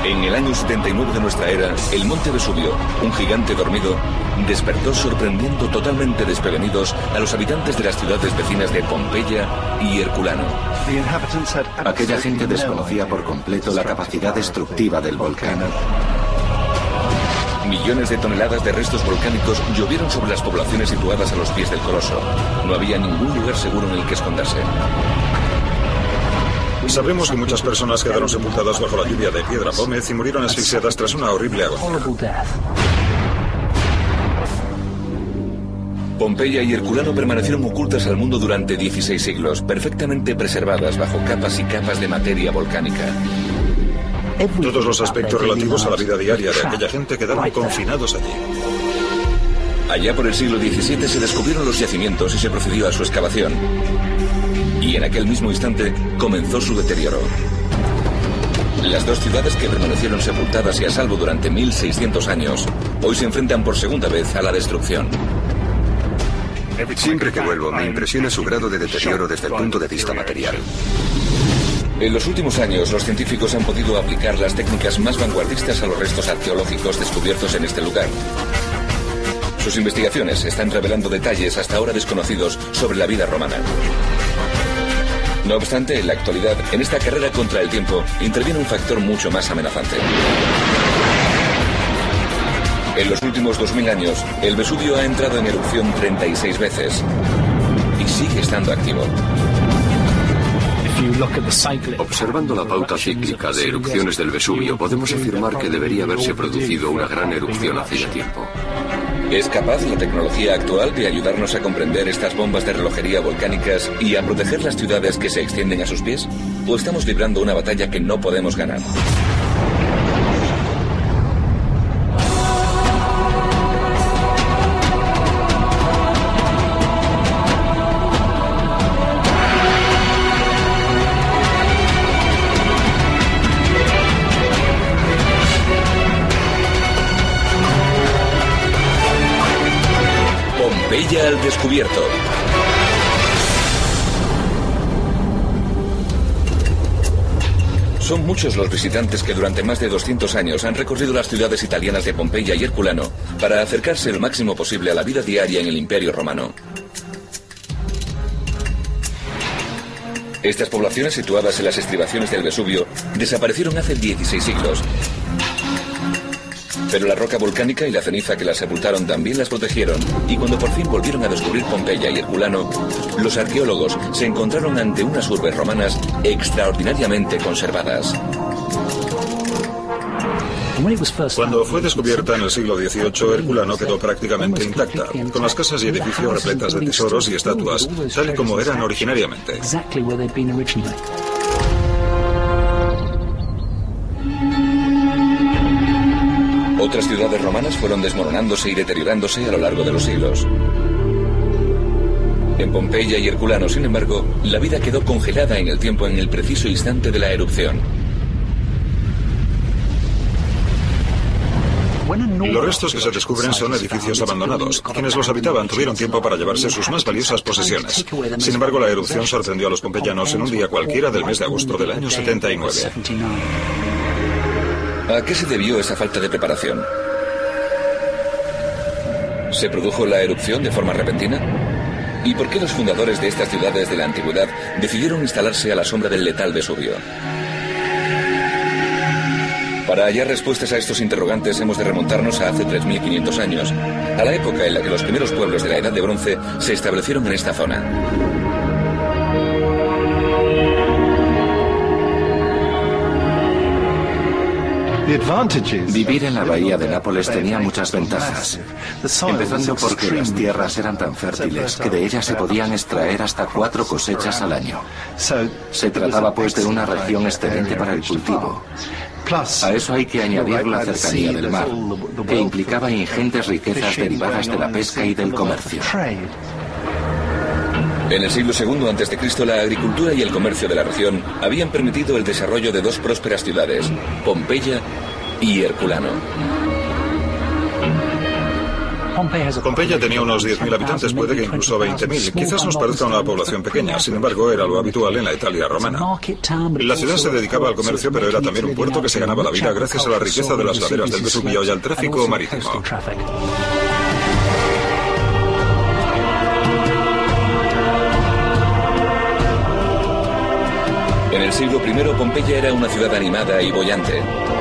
En el año 79 de nuestra era, el monte Vesubio, un gigante dormido, despertó sorprendiendo totalmente desprevenidos a los habitantes de las ciudades vecinas de Pompeya y Herculano. Aquella gente desconocía por completo la capacidad destructiva del volcán. Millones de toneladas de restos volcánicos llovieron sobre las poblaciones situadas a los pies del coloso. No había ningún lugar seguro en el que esconderse. Sabemos que muchas personas quedaron sepultadas bajo la lluvia de piedra pómez y murieron asfixiadas tras una horrible agonía. Pompeya y Herculano permanecieron ocultas al mundo durante 16 siglos, perfectamente preservadas bajo capas y capas de materia volcánica. Todos los aspectos relativos a la vida diaria de aquella gente quedaron confinados allí. Allá por el siglo XVII se descubrieron los yacimientos y se procedió a su excavación. Y en aquel mismo instante comenzó su deterioro. Las dos ciudades que permanecieron sepultadas y a salvo durante 1600 años, hoy se enfrentan por segunda vez a la destrucción. Siempre que vuelvo me impresiona su grado de deterioro desde el punto de vista material. En los últimos años, los científicos han podido aplicar las técnicas más vanguardistas a los restos arqueológicos descubiertos en este lugar. Sus investigaciones están revelando detalles hasta ahora desconocidos sobre la vida romana. No obstante, en la actualidad, en esta carrera contra el tiempo, interviene un factor mucho más amenazante. En los últimos 2000 años, el Vesubio ha entrado en erupción 36 veces y sigue estando activo. Observando la pauta cíclica de erupciones del Vesubio, podemos afirmar que debería haberse producido una gran erupción hace ya tiempo. ¿Es capaz la tecnología actual de ayudarnos a comprender estas bombas de relojería volcánicas y a proteger las ciudades que se extienden a sus pies? ¿O estamos librando una batalla que no podemos ganar? Pompeya al descubierto. Son muchos los visitantes que durante más de 200 años han recorrido las ciudades italianas de Pompeya y Herculano para acercarse el máximo posible a la vida diaria en el Imperio Romano. Estas poblaciones situadas en las estribaciones del Vesubio desaparecieron hace 16 siglos. Pero la roca volcánica y la ceniza que las sepultaron también las protegieron, y cuando por fin volvieron a descubrir Pompeya y Herculano, los arqueólogos se encontraron ante unas urbes romanas extraordinariamente conservadas. Cuando fue descubierta en el siglo XVIII, Herculano quedó prácticamente intacta, con las casas y edificios repletas de tesoros y estatuas, tal y como eran originariamente. Otras ciudades romanas fueron desmoronándose y deteriorándose a lo largo de los siglos. En Pompeya y Herculano, sin embargo, la vida quedó congelada en el tiempo en el preciso instante de la erupción. Los restos que se descubren son edificios abandonados. Quienes los habitaban tuvieron tiempo para llevarse sus más valiosas posesiones. Sin embargo, la erupción sorprendió a los pompeyanos en un día cualquiera del mes de agosto del año 79. ¿A qué se debió esa falta de preparación? ¿Se produjo la erupción de forma repentina? ¿Y por qué los fundadores de estas ciudades de la antigüedad decidieron instalarse a la sombra del letal Vesubio? Para hallar respuestas a estos interrogantes hemos de remontarnos a hace 3.500 años, a la época en la que los primeros pueblos de la Edad de Bronce se establecieron en esta zona. Vivir en la bahía de Nápoles tenía muchas ventajas, empezando porque las tierras eran tan fértiles que de ellas se podían extraer hasta 4 cosechas al año. Se trataba pues de una región excelente para el cultivo. A eso hay que añadir la cercanía del mar, que implicaba ingentes riquezas derivadas de la pesca y del comercio. En el siglo II a.C., la agricultura y el comercio de la región habían permitido el desarrollo de dos prósperas ciudades, Pompeya y Herculano. Pompeya tenía unos 10.000 habitantes, puede que incluso 20.000. Quizás nos parezca una población pequeña, sin embargo era lo habitual en la Italia romana. La ciudad se dedicaba al comercio, pero era también un puerto que se ganaba la vida gracias a la riqueza de las laderas del Vesubio y al tráfico marítimo. En el siglo I, Pompeya era una ciudad animada y boyante.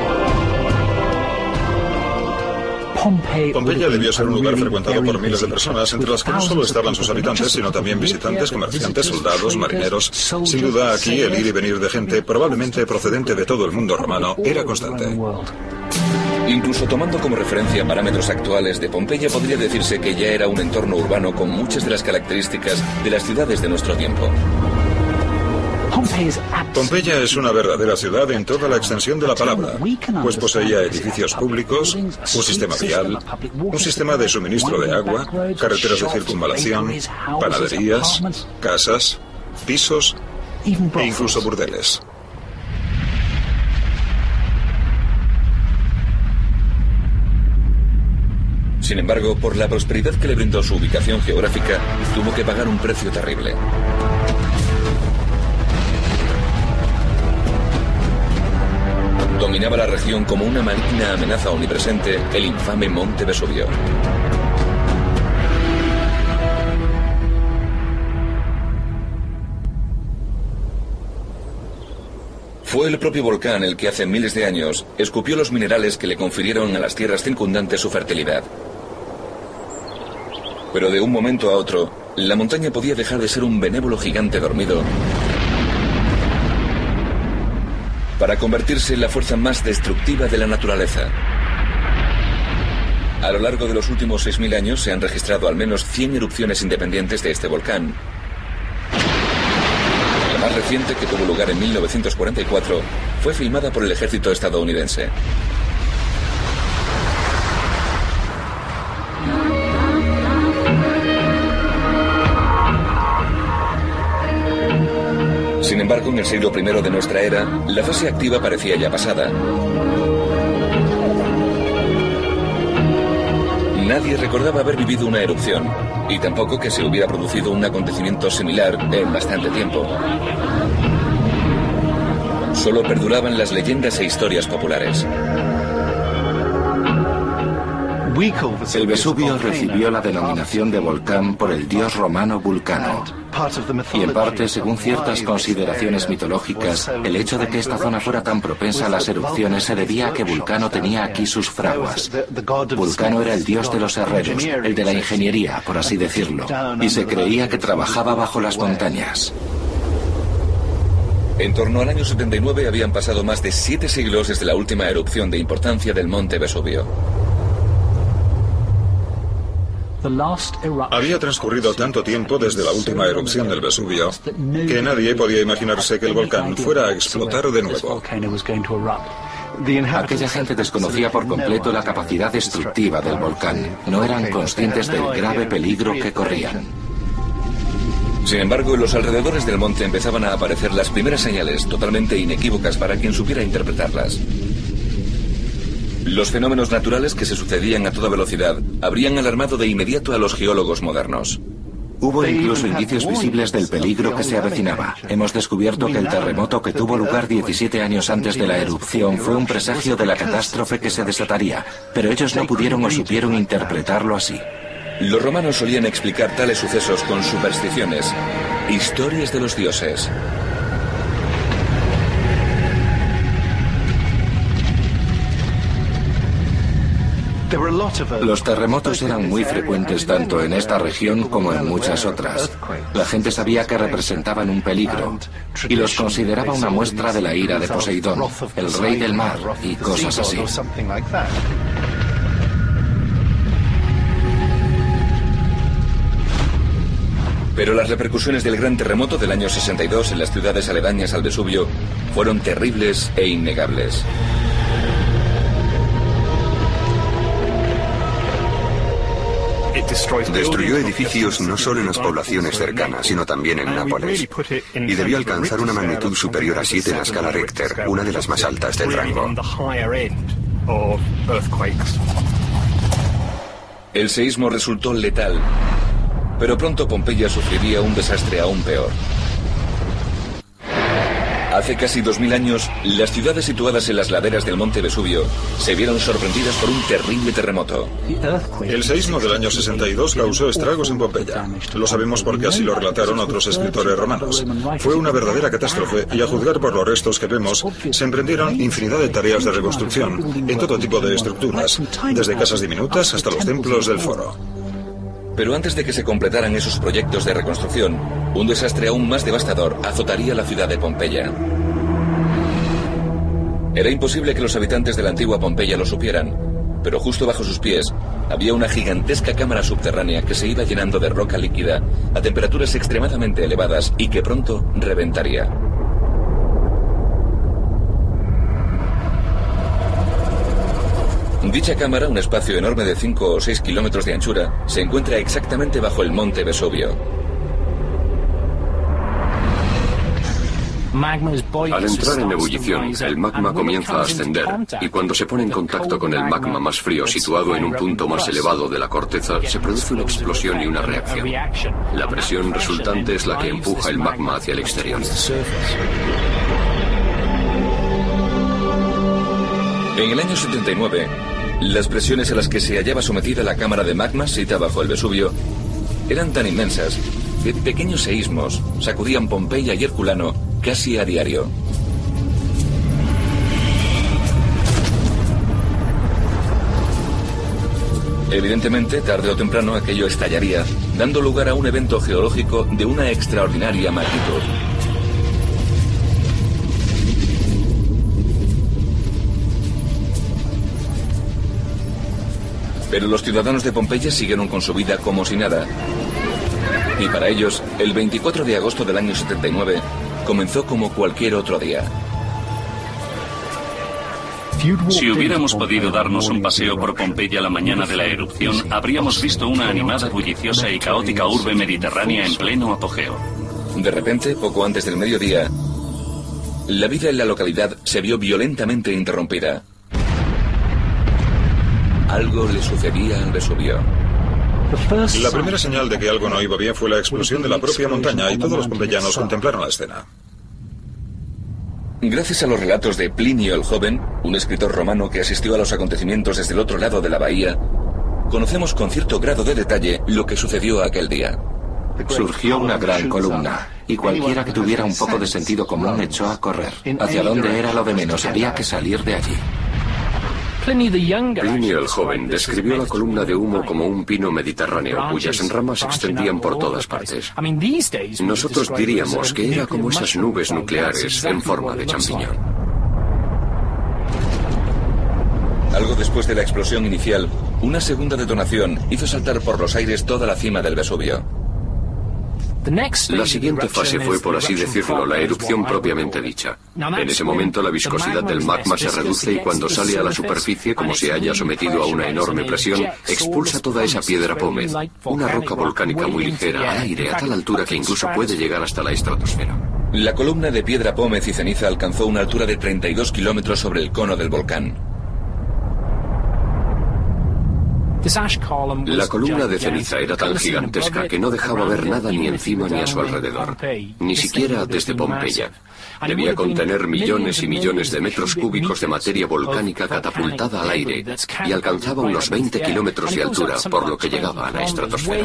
Pompeya debió ser un lugar frecuentado por miles de personas, entre las que no solo estaban sus habitantes, sino también visitantes, comerciantes, soldados, marineros. Sin duda, aquí el ir y venir de gente, probablemente procedente de todo el mundo romano, era constante. Incluso tomando como referencia parámetros actuales de Pompeya, podría decirse que ya era un entorno urbano con muchas de las características de las ciudades de nuestro tiempo. Pompeya es una verdadera ciudad en toda la extensión de la palabra, pues poseía edificios públicos, un sistema vial, un sistema de suministro de agua, carreteras de circunvalación, panaderías, casas, pisos e incluso burdeles. Sin embargo, por la prosperidad que le brindó su ubicación geográfica, tuvo que pagar un precio terrible. Dominaba la región como una maligna amenaza omnipresente el infame Monte Vesubio. Fue el propio volcán el que hace miles de años escupió los minerales que le confirieron a las tierras circundantes su fertilidad. Pero de un momento a otro, la montaña podía dejar de ser un benévolo gigante dormido para convertirse en la fuerza más destructiva de la naturaleza. A lo largo de los últimos 6.000 años se han registrado al menos 100 erupciones independientes de este volcán. La más reciente, que tuvo lugar en 1944, fue filmada por el ejército estadounidense. Sin embargo, en el siglo I de nuestra era, la fase activa parecía ya pasada. Nadie recordaba haber vivido una erupción, y tampoco que se hubiera producido un acontecimiento similar en bastante tiempo. Solo perduraban las leyendas e historias populares. El Vesubio recibió la denominación de volcán por el dios romano Vulcano. Y en parte, según ciertas consideraciones mitológicas, el hecho de que esta zona fuera tan propensa a las erupciones se debía a que Vulcano tenía aquí sus fraguas. Vulcano era el dios de los herreros, el de la ingeniería, por así decirlo, y se creía que trabajaba bajo las montañas. En torno al año 79 habían pasado más de 7 siglos desde la última erupción de importancia del monte Vesubio. Había transcurrido tanto tiempo desde la última erupción del Vesubio que nadie podía imaginarse que el volcán fuera a explotar de nuevo. Aquella gente desconocía por completo la capacidad destructiva del volcán. No eran conscientes del grave peligro que corrían. Sin embargo, en los alrededores del monte empezaban a aparecer las primeras señales totalmente inequívocas para quien supiera interpretarlas. Los fenómenos naturales que se sucedían a toda velocidad habrían alarmado de inmediato a los geólogos modernos. Hubo incluso indicios visibles del peligro que se avecinaba. Hemos descubierto que el terremoto que tuvo lugar 17 años antes de la erupción fue un presagio de la catástrofe que se desataría, pero ellos no pudieron o supieron interpretarlo así. Los romanos solían explicar tales sucesos con supersticiones, historias de los dioses. Los terremotos eran muy frecuentes tanto en esta región como en muchas otras. La gente sabía que representaban un peligro y los consideraba una muestra de la ira de Poseidón, el rey del mar y cosas así. Pero las repercusiones del gran terremoto del año 62 en las ciudades aledañas al Vesubio fueron terribles e innegables. Destruyó edificios no solo en las poblaciones cercanas, sino también en Nápoles, y debió alcanzar una magnitud superior a 7 en la escala Richter, una de las más altas del rango. El seísmo resultó letal, pero pronto Pompeya sufriría un desastre aún peor. Hace casi 2000 años, las ciudades situadas en las laderas del monte Vesubio se vieron sorprendidas por un terrible terremoto. El seísmo del año 62 causó estragos en Pompeya. Lo sabemos porque así lo relataron otros escritores romanos. Fue una verdadera catástrofe y, a juzgar por los restos que vemos, se emprendieron infinidad de tareas de reconstrucción en todo tipo de estructuras, desde casas diminutas hasta los templos del foro. Pero antes de que se completaran esos proyectos de reconstrucción, un desastre aún más devastador azotaría la ciudad de Pompeya. Era imposible que los habitantes de la antigua Pompeya lo supieran, pero justo bajo sus pies había una gigantesca cámara subterránea que se iba llenando de roca líquida a temperaturas extremadamente elevadas y que pronto reventaría. Dicha cámara, un espacio enorme de 5 o 6 kilómetros de anchura, se encuentra exactamente bajo el monte Vesubio. Al entrar en ebullición, el magma comienza a ascender y cuando se pone en contacto con el magma más frío situado en un punto más elevado de la corteza, se produce una explosión y una reacción. La presión resultante es la que empuja el magma hacia el exterior. En el año 79, las presiones a las que se hallaba sometida la cámara de magma situada bajo el Vesubio eran tan inmensas que pequeños seísmos sacudían Pompeya y Herculano casi a diario. Evidentemente, tarde o temprano aquello estallaría, dando lugar a un evento geológico de una extraordinaria magnitud. Pero los ciudadanos de Pompeya siguieron con su vida como si nada. Y para ellos, el 24 de agosto del año 79 comenzó como cualquier otro día. Si hubiéramos podido darnos un paseo por Pompeya la mañana de la erupción, habríamos visto una animada, bulliciosa y caótica urbe mediterránea en pleno apogeo. De repente, poco antes del mediodía, la vida en la localidad se vio violentamente interrumpida. Algo le sucedía al Vesubio. La primera señal de que algo no iba bien fue la explosión de la propia montaña y todos los pompeyanos contemplaron la escena. Gracias a los relatos de Plinio el Joven, un escritor romano que asistió a los acontecimientos desde el otro lado de la bahía, conocemos con cierto grado de detalle lo que sucedió aquel día. Surgió una gran columna, y cualquiera que tuviera un poco de sentido común echó a correr. ¿Hacia dónde era lo de menos? Había que salir de allí. Plinio el Joven describió la columna de humo como un pino mediterráneo cuyas ramas se extendían por todas partes. Nosotros diríamos que era como esas nubes nucleares en forma de champiñón. Algo después de la explosión inicial, una segunda detonación hizo saltar por los aires toda la cima del Vesubio. La siguiente fase fue, por así decirlo, la erupción propiamente dicha. En ese momento la viscosidad del magma se reduce y cuando sale a la superficie, como se haya sometido a una enorme presión, expulsa toda esa piedra pómez, una roca volcánica muy ligera, al aire a tal altura que incluso puede llegar hasta la estratosfera. La columna de piedra pómez y ceniza alcanzó una altura de 32 kilómetros sobre el cono del volcán. La columna de ceniza era tan gigantesca que no dejaba ver nada ni encima ni a su alrededor, ni siquiera desde Pompeya. Debía contener millones y millones de metros cúbicos de materia volcánica catapultada al aire y alcanzaba unos 20 kilómetros de altura, por lo que llegaba a la estratosfera.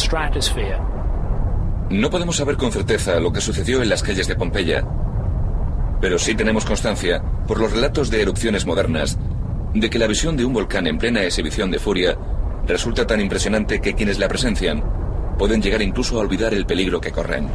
No podemos saber con certeza lo que sucedió en las calles de Pompeya, pero sí tenemos constancia, por los relatos de erupciones modernas, de que la visión de un volcán en plena exhibición de furia resulta tan impresionante que quienes la presencian pueden llegar incluso a olvidar el peligro que corren.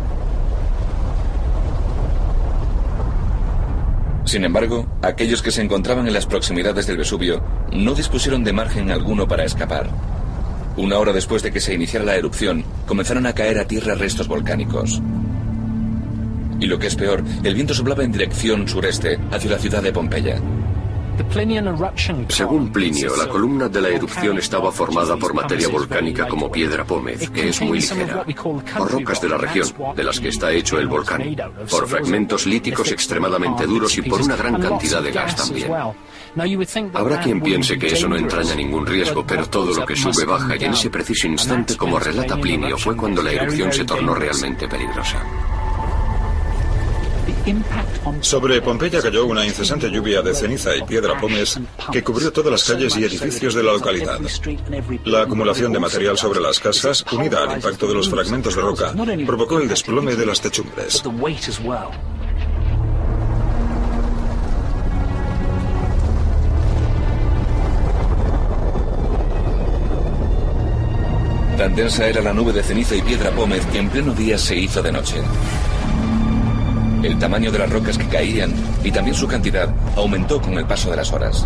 Sin embargo, aquellos que se encontraban en las proximidades del Vesubio no dispusieron de margen alguno para escapar. Una hora después de que se iniciara la erupción, comenzaron a caer a tierra restos volcánicos. Y lo que es peor, el viento soplaba en dirección sureste, hacia la ciudad de Pompeya. Según Plinio, la columna de la erupción estaba formada por materia volcánica como piedra pómez, que es muy ligera, por rocas de la región, de las que está hecho el volcán, por fragmentos líticos extremadamente duros y por una gran cantidad de gas también. Habrá quien piense que eso no entraña ningún riesgo, pero todo lo que sube baja, y en ese preciso instante, como relata Plinio, fue cuando la erupción se tornó realmente peligrosa. Sobre Pompeya cayó una incesante lluvia de ceniza y piedra pómez que cubrió todas las calles y edificios de la localidad. La acumulación de material sobre las casas, unida al impacto de los fragmentos de roca, provocó el desplome de las techumbres. Tan densa era la nube de ceniza y piedra pómez que en pleno día se hizo de noche. El tamaño de las rocas que caían y también su cantidad aumentó con el paso de las horas.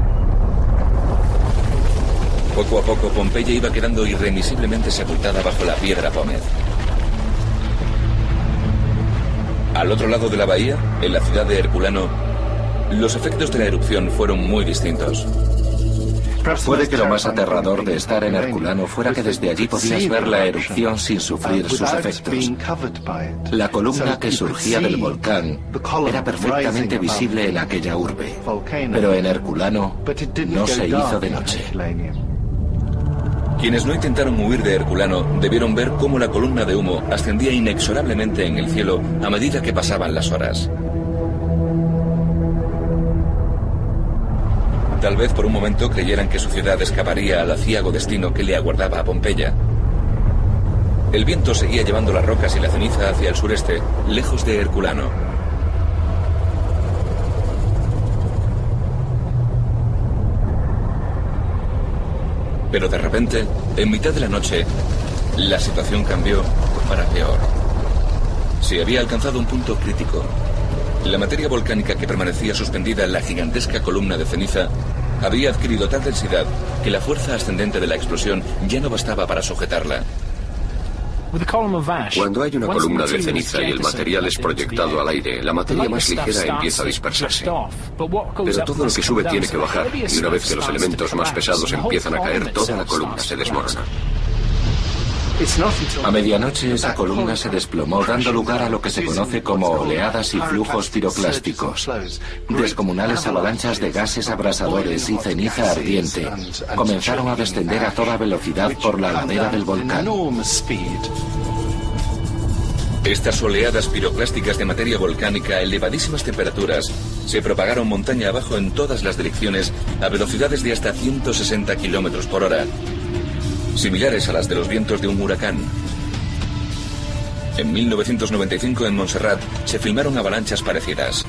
Poco a poco Pompeya iba quedando irremisiblemente sepultada bajo la piedra pómez. Al otro lado de la bahía, en la ciudad de Herculano, los efectos de la erupción fueron muy distintos. Puede que lo más aterrador de estar en Herculano fuera que desde allí podías ver la erupción sin sufrir sus efectos. La columna que surgía del volcán era perfectamente visible en aquella urbe, pero en Herculano no se hizo de noche. Quienes no intentaron huir de Herculano debieron ver cómo la columna de humo ascendía inexorablemente en el cielo a medida que pasaban las horas. Tal vez por un momento creyeran que su ciudad escaparía al aciago destino que le aguardaba a Pompeya. El viento seguía llevando las rocas y la ceniza hacia el sureste, lejos de Herculano. Pero de repente, en mitad de la noche, la situación cambió para peor. Se había alcanzado un punto crítico. La materia volcánica que permanecía suspendida en la gigantesca columna de ceniza había adquirido tal densidad que la fuerza ascendente de la explosión ya no bastaba para sujetarla. Cuando hay una columna de ceniza y el material es proyectado al aire, la materia más ligera empieza a dispersarse. Pero todo lo que sube tiene que bajar, y una vez que los elementos más pesados empiezan a caer, toda la columna se desmorona. A medianoche esa columna se desplomó, dando lugar a lo que se conoce como oleadas y flujos piroclásticos. Descomunales avalanchas de gases abrasadores y ceniza ardiente comenzaron a descender a toda velocidad por la ladera del volcán. Estas oleadas piroclásticas de materia volcánica a elevadísimas temperaturas se propagaron montaña abajo en todas las direcciones a velocidades de hasta 160 kilómetros por hora. Similares a las de los vientos de un huracán. En 1995 en Montserrat se filmaron avalanchas parecidas.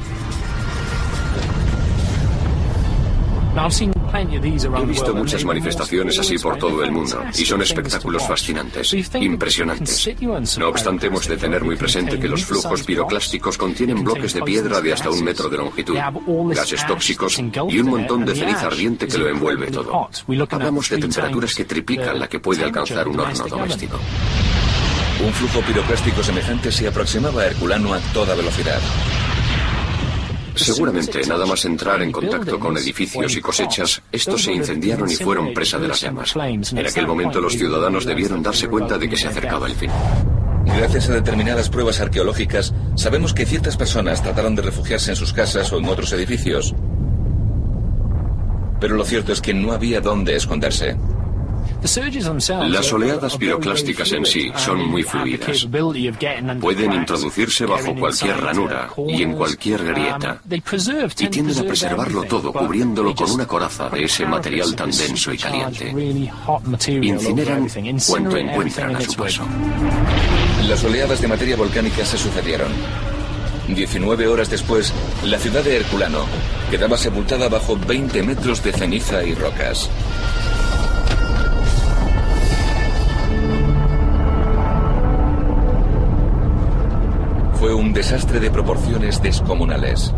He visto muchas manifestaciones así por todo el mundo, y son espectáculos fascinantes, impresionantes. No obstante, hemos de tener muy presente que los flujos piroclásticos contienen bloques de piedra de hasta 1 metro de longitud, gases tóxicos y un montón de ceniza ardiente que lo envuelve todo. Hablamos de temperaturas que triplican la que puede alcanzar un horno doméstico. Un flujo piroclástico semejante se aproximaba a Herculano a toda velocidad. Seguramente, nada más entrar en contacto con edificios y cosechas, estos se incendiaron y fueron presa de las llamas. En aquel momento los ciudadanos debieron darse cuenta de que se acercaba el fin. Gracias a determinadas pruebas arqueológicas, sabemos que ciertas personas trataron de refugiarse en sus casas o en otros edificios. Pero lo cierto es que no había dónde esconderse. Las oleadas piroclásticas en sí son muy fluidas. Pueden introducirse bajo cualquier ranura y en cualquier grieta. Y tienden a preservarlo todo, cubriéndolo con una coraza de ese material tan denso y caliente. Incineran cuanto encuentran a su paso. Las oleadas de materia volcánica se sucedieron. 19 horas después, la ciudad de Herculano quedaba sepultada bajo 20 metros de ceniza y rocas. Fue un desastre de proporciones descomunales.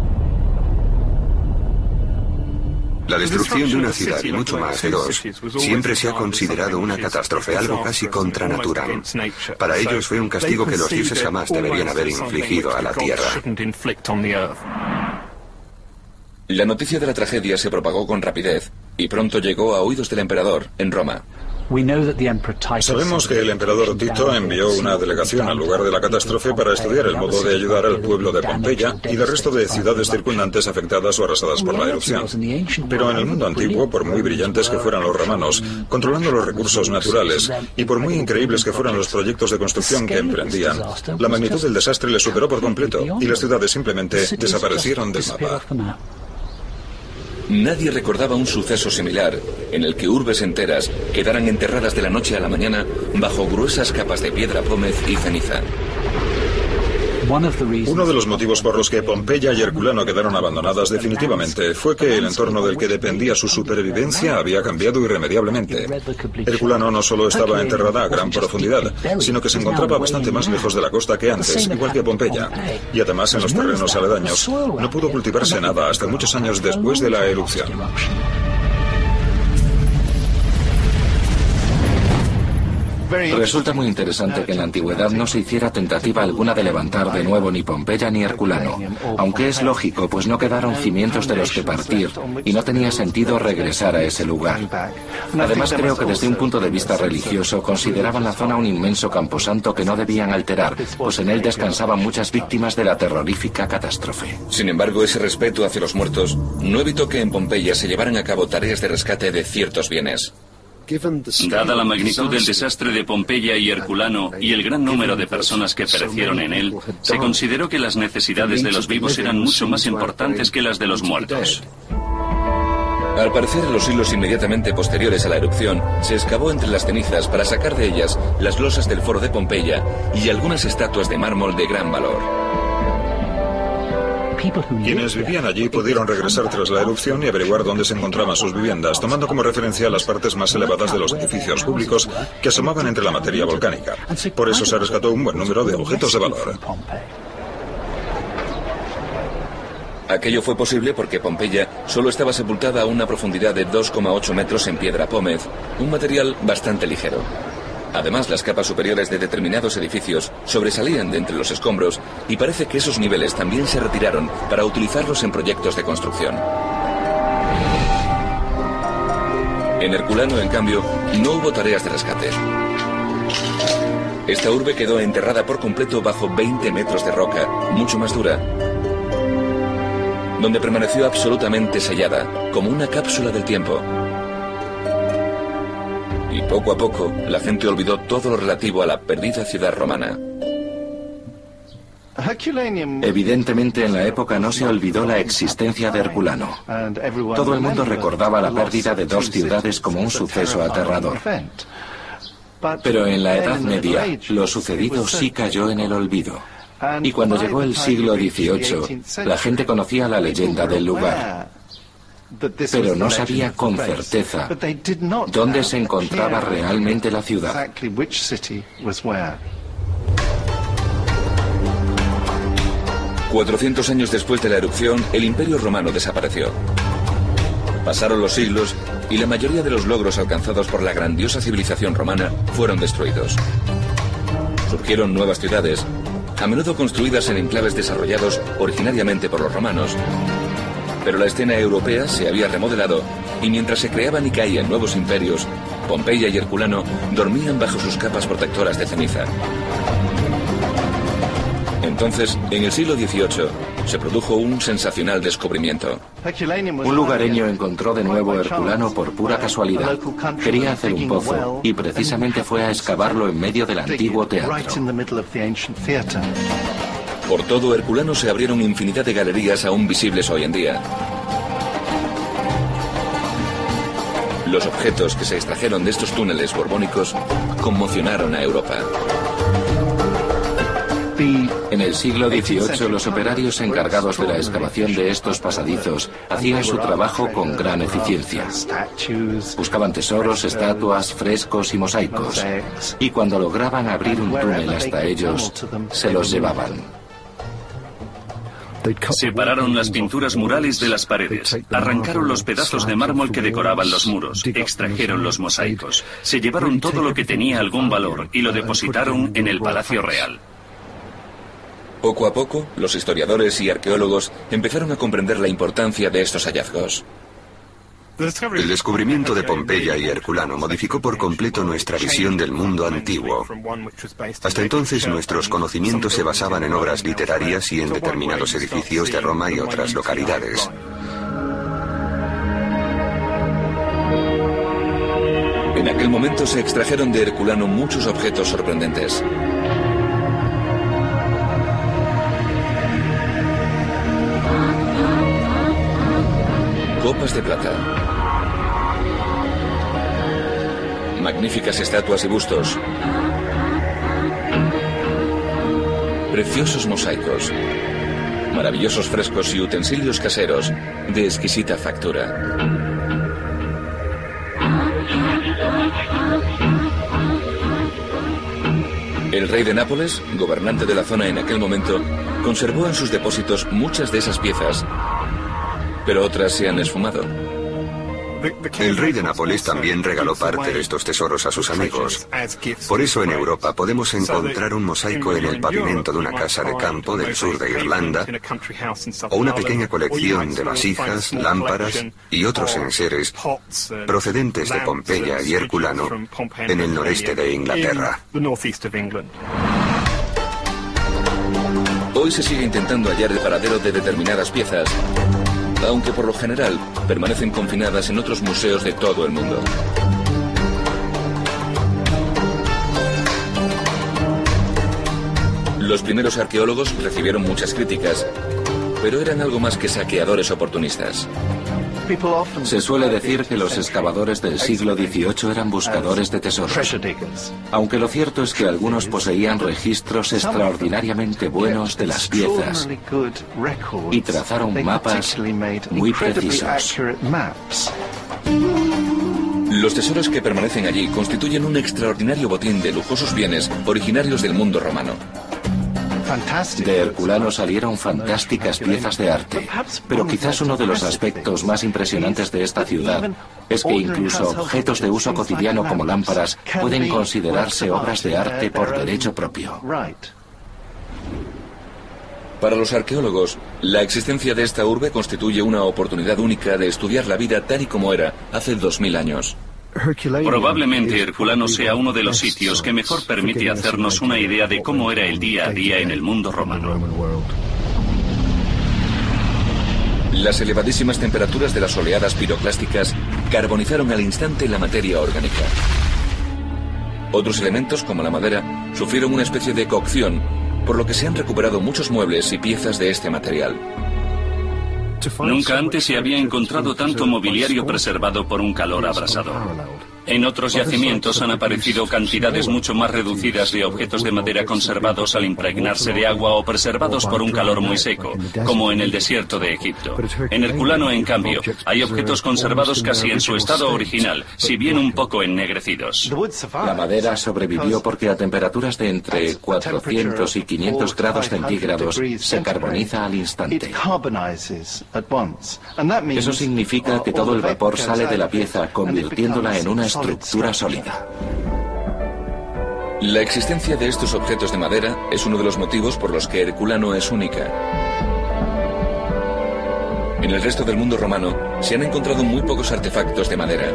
La destrucción de una ciudad y mucho más feroz siempre se ha considerado una catástrofe, algo casi contra natura. Para ellos fue un castigo que los dioses jamás deberían haber infligido a la tierra. La noticia de la tragedia se propagó con rapidez y pronto llegó a oídos del emperador en Roma. Sabemos que el emperador Tito envió una delegación al lugar de la catástrofe para estudiar el modo de ayudar al pueblo de Pompeya y del resto de ciudades circundantes afectadas o arrasadas por la erupción. Pero en el mundo antiguo, por muy brillantes que fueran los romanos, controlando los recursos naturales, y por muy increíbles que fueran los proyectos de construcción que emprendían, la magnitud del desastre les superó por completo y las ciudades simplemente desaparecieron del mapa. Nadie recordaba un suceso similar en el que urbes enteras quedaran enterradas de la noche a la mañana bajo gruesas capas de piedra pómez y ceniza. Uno de los motivos por los que Pompeya y Herculano quedaron abandonadas definitivamente fue que el entorno del que dependía su supervivencia había cambiado irremediablemente. Herculano no solo estaba enterrada a gran profundidad, sino que se encontraba bastante más lejos de la costa que antes, igual que Pompeya. Y además en los terrenos aledaños no pudo cultivarse nada hasta muchos años después de la erupción. Resulta muy interesante que en la antigüedad no se hiciera tentativa alguna de levantar de nuevo ni Pompeya ni Herculano, aunque es lógico, pues no quedaron cimientos de los que partir y no tenía sentido regresar a ese lugar. Además, creo que desde un punto de vista religioso consideraban la zona un inmenso camposanto que no debían alterar, pues en él descansaban muchas víctimas de la terrorífica catástrofe. Sin embargo, ese respeto hacia los muertos no evitó que en Pompeya se llevaran a cabo tareas de rescate de ciertos bienes. Dada la magnitud del desastre de Pompeya y Herculano y el gran número de personas que perecieron en él, se consideró que las necesidades de los vivos eran mucho más importantes que las de los muertos. Al parecer, en los siglos inmediatamente posteriores a la erupción, se excavó entre las cenizas para sacar de ellas las losas del foro de Pompeya y algunas estatuas de mármol de gran valor. Quienes vivían allí pudieron regresar tras la erupción y averiguar dónde se encontraban sus viviendas, tomando como referencia las partes más elevadas de los edificios públicos que asomaban entre la materia volcánica. Por eso se rescató un buen número de objetos de valor. Aquello fue posible porque Pompeya solo estaba sepultada a una profundidad de 2,8 metros en piedra pómez, un material bastante ligero. Además, las capas superiores de determinados edificios sobresalían de entre los escombros y parece que esos niveles también se retiraron para utilizarlos en proyectos de construcción. En Herculano, en cambio, no hubo tareas de rescate. Esta urbe quedó enterrada por completo bajo 20 metros de roca, mucho más dura, donde permaneció absolutamente sellada, como una cápsula del tiempo. Y poco a poco, la gente olvidó todo lo relativo a la perdida ciudad romana. Evidentemente, en la época no se olvidó la existencia de Herculano. Todo el mundo recordaba la pérdida de dos ciudades como un suceso aterrador. Pero en la Edad Media, lo sucedido sí cayó en el olvido. Y cuando llegó el siglo XVIII, la gente conocía la leyenda del lugar, pero no sabía con certeza dónde se encontraba realmente la ciudad. 400 años después de la erupción, el Imperio Romano desapareció. Pasaron los siglos y la mayoría de los logros alcanzados por la grandiosa civilización romana fueron destruidos. Surgieron nuevas ciudades, a menudo construidas en enclaves desarrollados originariamente por los romanos. Pero la escena europea se había remodelado y mientras se creaban y caían nuevos imperios, Pompeya y Herculano dormían bajo sus capas protectoras de ceniza. Entonces, en el siglo XVIII, se produjo un sensacional descubrimiento. Un lugareño encontró de nuevo Herculano por pura casualidad. Quería hacer un pozo y precisamente fue a excavarlo en medio del antiguo teatro. Por todo Herculano se abrieron infinidad de galerías aún visibles hoy en día. Los objetos que se extrajeron de estos túneles borbónicos conmocionaron a Europa. En el siglo XVIII, los operarios encargados de la excavación de estos pasadizos hacían su trabajo con gran eficiencia. Buscaban tesoros, estatuas, frescos y mosaicos. Y cuando lograban abrir un túnel hasta ellos, se los llevaban. Separaron las pinturas murales de las paredes, arrancaron los pedazos de mármol que decoraban los muros, extrajeron los mosaicos, se llevaron todo lo que tenía algún valor y lo depositaron en el Palacio Real. Poco a poco, los historiadores y arqueólogos empezaron a comprender la importancia de estos hallazgos. El descubrimiento de Pompeya y Herculano modificó por completo nuestra visión del mundo antiguo. Hasta entonces nuestros conocimientos se basaban en obras literarias y en determinados edificios de Roma y otras localidades. En aquel momento se extrajeron de Herculano muchos objetos sorprendentes. Copas de plata. Magníficas estatuas y bustos. Preciosos mosaicos. Maravillosos frescos y utensilios caseros de exquisita factura. El rey de Nápoles, gobernante de la zona en aquel momento, conservó en sus depósitos muchas de esas piezas, pero otras se han esfumado. El rey de Nápoles también regaló parte de estos tesoros a sus amigos. Por eso en Europa podemos encontrar un mosaico en el pavimento de una casa de campo del sur de Irlanda, o una pequeña colección de vasijas, lámparas y otros enseres procedentes de Pompeya y Herculano en el noreste de Inglaterra. Hoy se sigue intentando hallar el paradero de determinadas piezas, aunque por lo general permanecen confinadas en otros museos de todo el mundo. Los primeros arqueólogos recibieron muchas críticas, pero eran algo más que saqueadores oportunistas. Se suele decir que los excavadores del siglo XVIII eran buscadores de tesoros, aunque lo cierto es que algunos poseían registros extraordinariamente buenos de las piezas y trazaron mapas muy precisos. Los tesoros que permanecen allí constituyen un extraordinario botín de lujosos bienes originarios del mundo romano. De Herculano salieron fantásticas piezas de arte, pero quizás uno de los aspectos más impresionantes de esta ciudad es que incluso objetos de uso cotidiano como lámparas pueden considerarse obras de arte por derecho propio. Para los arqueólogos, la existencia de esta urbe constituye una oportunidad única de estudiar la vida tal y como era hace 2000 años. Probablemente Herculano sea uno de los sitios que mejor permite hacernos una idea de cómo era el día a día en el mundo romano. Las elevadísimas temperaturas de las oleadas piroclásticas carbonizaron al instante la materia orgánica. Otros elementos, como la madera, sufrieron una especie de cocción, por lo que se han recuperado muchos muebles y piezas de este material. Nunca antes se había encontrado tanto mobiliario preservado por un calor abrasador. En otros yacimientos han aparecido cantidades mucho más reducidas de objetos de madera conservados al impregnarse de agua o preservados por un calor muy seco, como en el desierto de Egipto. En Herculano, en cambio, hay objetos conservados casi en su estado original, si bien un poco ennegrecidos. La madera sobrevivió porque a temperaturas de entre 400 y 500 grados centígrados se carboniza al instante. Eso significa que todo el vapor sale de la pieza, convirtiéndola en una estructura sólida. La existencia de estos objetos de madera es uno de los motivos por los que Herculano es única. En el resto del mundo romano se han encontrado muy pocos artefactos de madera.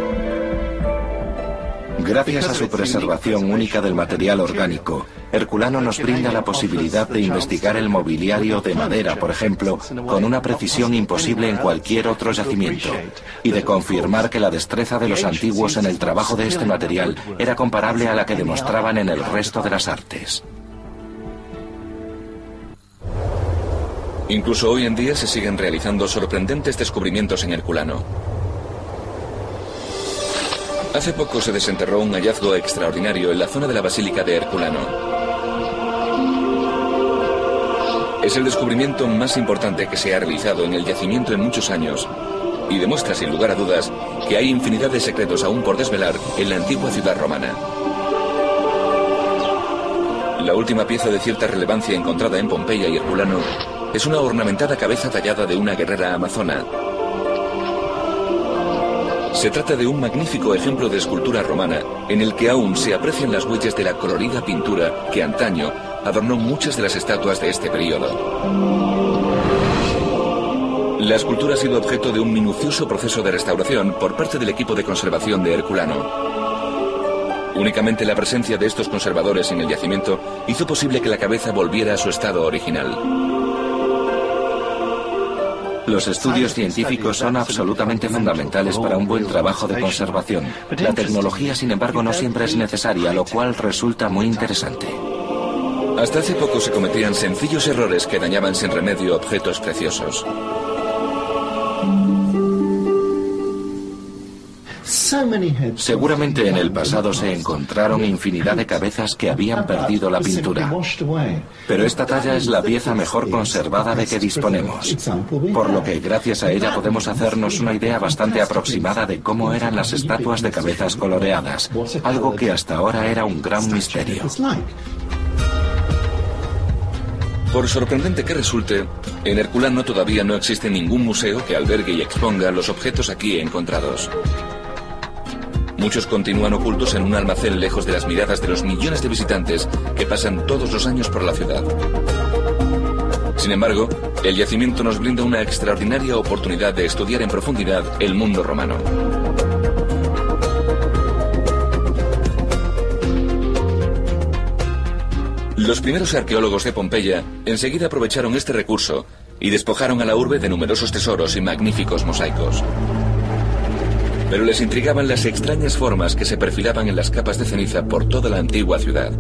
Gracias a su preservación única del material orgánico, Herculano nos brinda la posibilidad de investigar el mobiliario de madera, por ejemplo, con una precisión imposible en cualquier otro yacimiento, y de confirmar que la destreza de los antiguos en el trabajo de este material era comparable a la que demostraban en el resto de las artes. Incluso hoy en día se siguen realizando sorprendentes descubrimientos en Herculano. Hace poco se desenterró un hallazgo extraordinario en la zona de la Basílica de Herculano. Es el descubrimiento más importante que se ha realizado en el yacimiento en muchos años y demuestra sin lugar a dudas que hay infinidad de secretos aún por desvelar en la antigua ciudad romana. La última pieza de cierta relevancia encontrada en Pompeya y Herculano es una ornamentada cabeza tallada de una guerrera amazona. Se trata de un magnífico ejemplo de escultura romana en el que aún se aprecian las huellas de la colorida pintura que antaño adornó muchas de las estatuas de este periodo. La escultura ha sido objeto de un minucioso proceso de restauración por parte del equipo de conservación de Herculano. Únicamente la presencia de estos conservadores en el yacimiento hizo posible que la cabeza volviera a su estado original. Los estudios científicos son absolutamente fundamentales para un buen trabajo de conservación. La tecnología, sin embargo, no siempre es necesaria, lo cual resulta muy interesante. Hasta hace poco se cometían sencillos errores que dañaban sin remedio objetos preciosos. Seguramente en el pasado se encontraron infinidad de cabezas que habían perdido la pintura. Pero esta talla es la pieza mejor conservada de que disponemos. Por lo que gracias a ella podemos hacernos una idea bastante aproximada de cómo eran las estatuas de cabezas coloreadas, algo que hasta ahora era un gran misterio. Por sorprendente que resulte, en Herculano todavía no existe ningún museo que albergue y exponga los objetos aquí encontrados. Muchos continúan ocultos en un almacén lejos de las miradas de los millones de visitantes que pasan todos los años por la ciudad. Sin embargo, el yacimiento nos brinda una extraordinaria oportunidad de estudiar en profundidad el mundo romano. Los primeros arqueólogos de Pompeya enseguida aprovecharon este recurso y despojaron a la urbe de numerosos tesoros y magníficos mosaicos. Pero les intrigaban las extrañas formas que se perfilaban en las capas de ceniza por toda la antigua ciudad.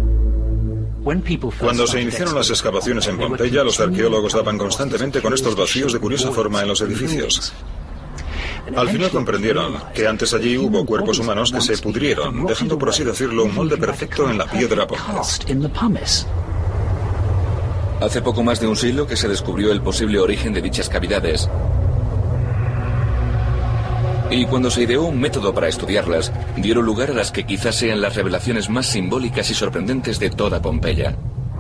Cuando se iniciaron las excavaciones en Pompeya, los arqueólogos daban constantemente con estos vacíos de curiosa forma en los edificios. Al final comprendieron que antes allí hubo cuerpos humanos que se pudrieron, dejando, por así decirlo, un molde perfecto en la piedra pómez. Hace poco más de un siglo que se descubrió el posible origen de dichas cavidades. Y cuando se ideó un método para estudiarlas, dieron lugar a las que quizás sean las revelaciones más simbólicas y sorprendentes de toda Pompeya.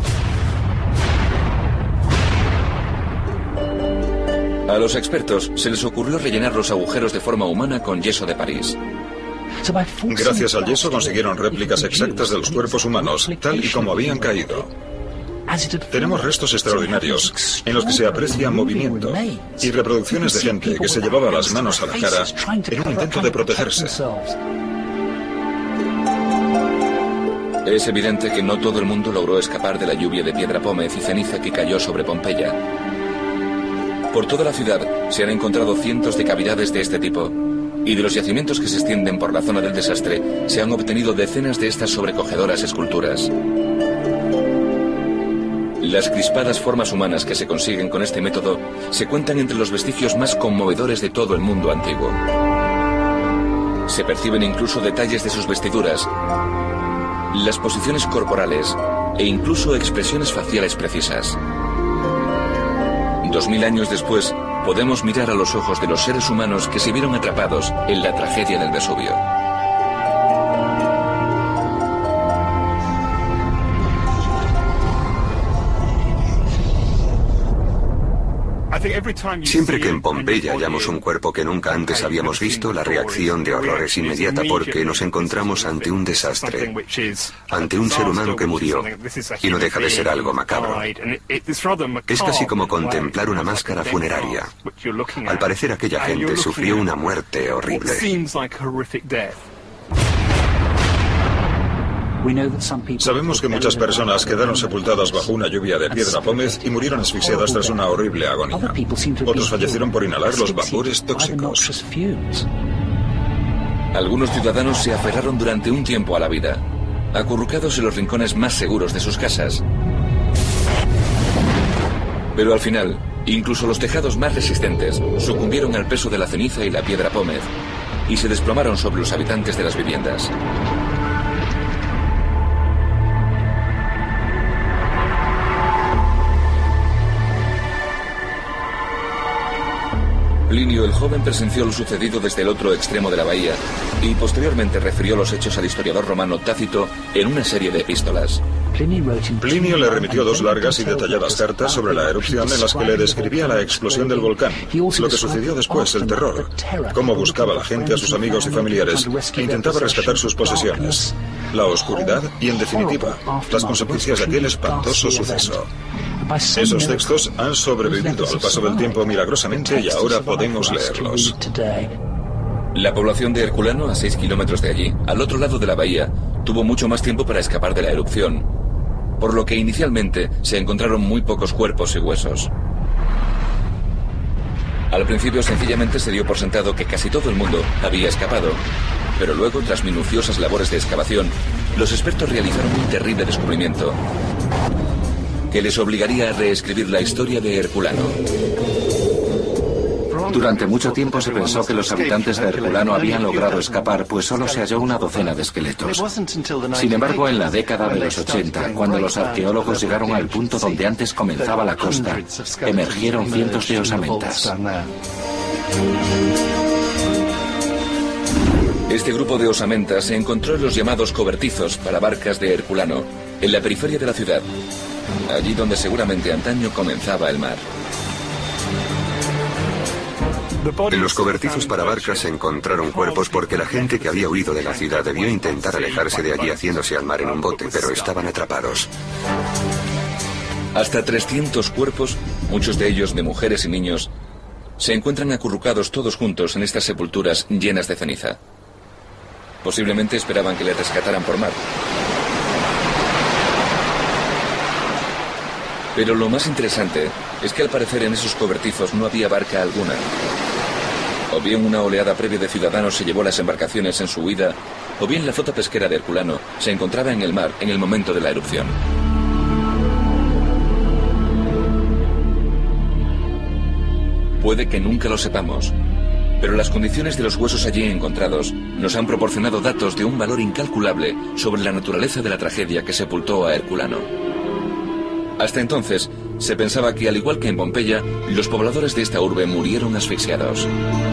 A los expertos se les ocurrió rellenar los agujeros de forma humana con yeso de París. Gracias al yeso consiguieron réplicas exactas de los cuerpos humanos, tal y como habían caído. Tenemos restos extraordinarios en los que se aprecia movimiento y reproducciones de gente que se llevaba las manos a la cara en un intento de protegerse. Es evidente que no todo el mundo logró escapar de la lluvia de piedra pómez y ceniza que cayó sobre Pompeya. Por toda la ciudad se han encontrado cientos de cavidades de este tipo, y de los yacimientos que se extienden por la zona del desastre se han obtenido decenas de estas sobrecogedoras esculturas. Las crispadas formas humanas que se consiguen con este método se cuentan entre los vestigios más conmovedores de todo el mundo antiguo. Se perciben incluso detalles de sus vestiduras, las posiciones corporales e incluso expresiones faciales precisas. 2000 años después, podemos mirar a los ojos de los seres humanos que se vieron atrapados en la tragedia del Vesubio. Siempre que en Pompeya hallamos un cuerpo que nunca antes habíamos visto, la reacción de horror es inmediata porque nos encontramos ante un desastre, ante un ser humano que murió, y no deja de ser algo macabro. Es casi como contemplar una máscara funeraria. Al parecer aquella gente sufrió una muerte horrible. Sabemos que muchas personas quedaron sepultadas bajo una lluvia de piedra pómez y murieron asfixiadas tras una horrible agonía. Otros fallecieron por inhalar los vapores tóxicos. Algunos ciudadanos se aferraron durante un tiempo a la vida, acurrucados en los rincones más seguros de sus casas. Pero al final, incluso los tejados más resistentes sucumbieron al peso de la ceniza y la piedra pómez y se desplomaron sobre los habitantes de las viviendas. Plinio el joven presenció lo sucedido desde el otro extremo de la bahía y posteriormente refirió los hechos al historiador romano Tácito en una serie de epístolas. Plinio le remitió 2 largas y detalladas cartas sobre la erupción en las que le describía la explosión del volcán, lo que sucedió después, el terror, cómo buscaba la gente a sus amigos y familiares e intentaba rescatar sus posesiones. la oscuridad y, en definitiva, las consecuencias de aquel espantoso suceso. Esos textos han sobrevivido al paso del tiempo milagrosamente y ahora podemos leerlos. La población de Herculano, a 6 kilómetros de allí, al otro lado de la bahía, tuvo mucho más tiempo para escapar de la erupción, por lo que inicialmente se encontraron muy pocos cuerpos y huesos. Al principio sencillamente se dio por sentado que casi todo el mundo había escapado, pero luego, tras minuciosas labores de excavación, los expertos realizaron un terrible descubrimiento que les obligaría a reescribir la historia de Herculano. Durante mucho tiempo se pensó que los habitantes de Herculano habían logrado escapar, pues solo se halló una docena de esqueletos. Sin embargo, en la década de los 80, cuando los arqueólogos llegaron al punto donde antes comenzaba la costa, emergieron cientos de osamentas. Este grupo de osamentas se encontró en los llamados cobertizos para barcas de Herculano, en la periferia de la ciudad, allí donde seguramente antaño comenzaba el mar. En los cobertizos para barcas se encontraron cuerpos porque la gente que había huido de la ciudad debió intentar alejarse de allí haciéndose al mar en un bote, pero estaban atrapados. Hasta 300 cuerpos, muchos de ellos de mujeres y niños, se encuentran acurrucados todos juntos en estas sepulturas llenas de ceniza. Posiblemente esperaban que les rescataran por mar. Pero lo más interesante es que al parecer en esos cobertizos no había barca alguna. O bien una oleada previa de ciudadanos se llevó las embarcaciones en su huida, o bien la flota pesquera de Herculano se encontraba en el mar en el momento de la erupción. Puede que nunca lo sepamos, pero las condiciones de los huesos allí encontrados nos han proporcionado datos de un valor incalculable sobre la naturaleza de la tragedia que sepultó a Herculano. Hasta entonces, se pensaba que, al igual que en Pompeya, los pobladores de esta urbe murieron asfixiados.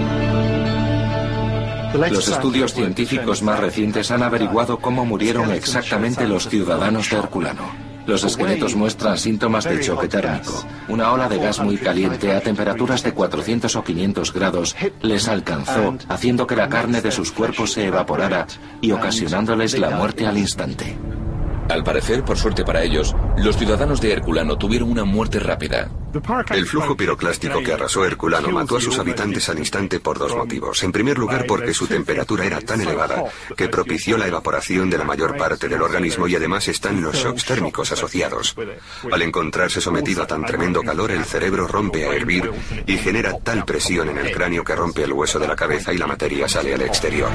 Los estudios científicos más recientes han averiguado cómo murieron exactamente los ciudadanos de Herculano. Los esqueletos muestran síntomas de choque térmico. Una ola de gas muy caliente a temperaturas de 400 o 500 grados les alcanzó, haciendo que la carne de sus cuerpos se evaporara y ocasionándoles la muerte al instante. Al parecer, por suerte para ellos, los ciudadanos de Herculano tuvieron una muerte rápida. El flujo piroclástico que arrasó Herculano mató a sus habitantes al instante por dos motivos. En primer lugar, porque su temperatura era tan elevada que propició la evaporación de la mayor parte del organismo y además están los shocks térmicos asociados. Al encontrarse sometido a tan tremendo calor, el cerebro rompe a hervir y genera tal presión en el cráneo que rompe el hueso de la cabeza y la materia sale al exterior.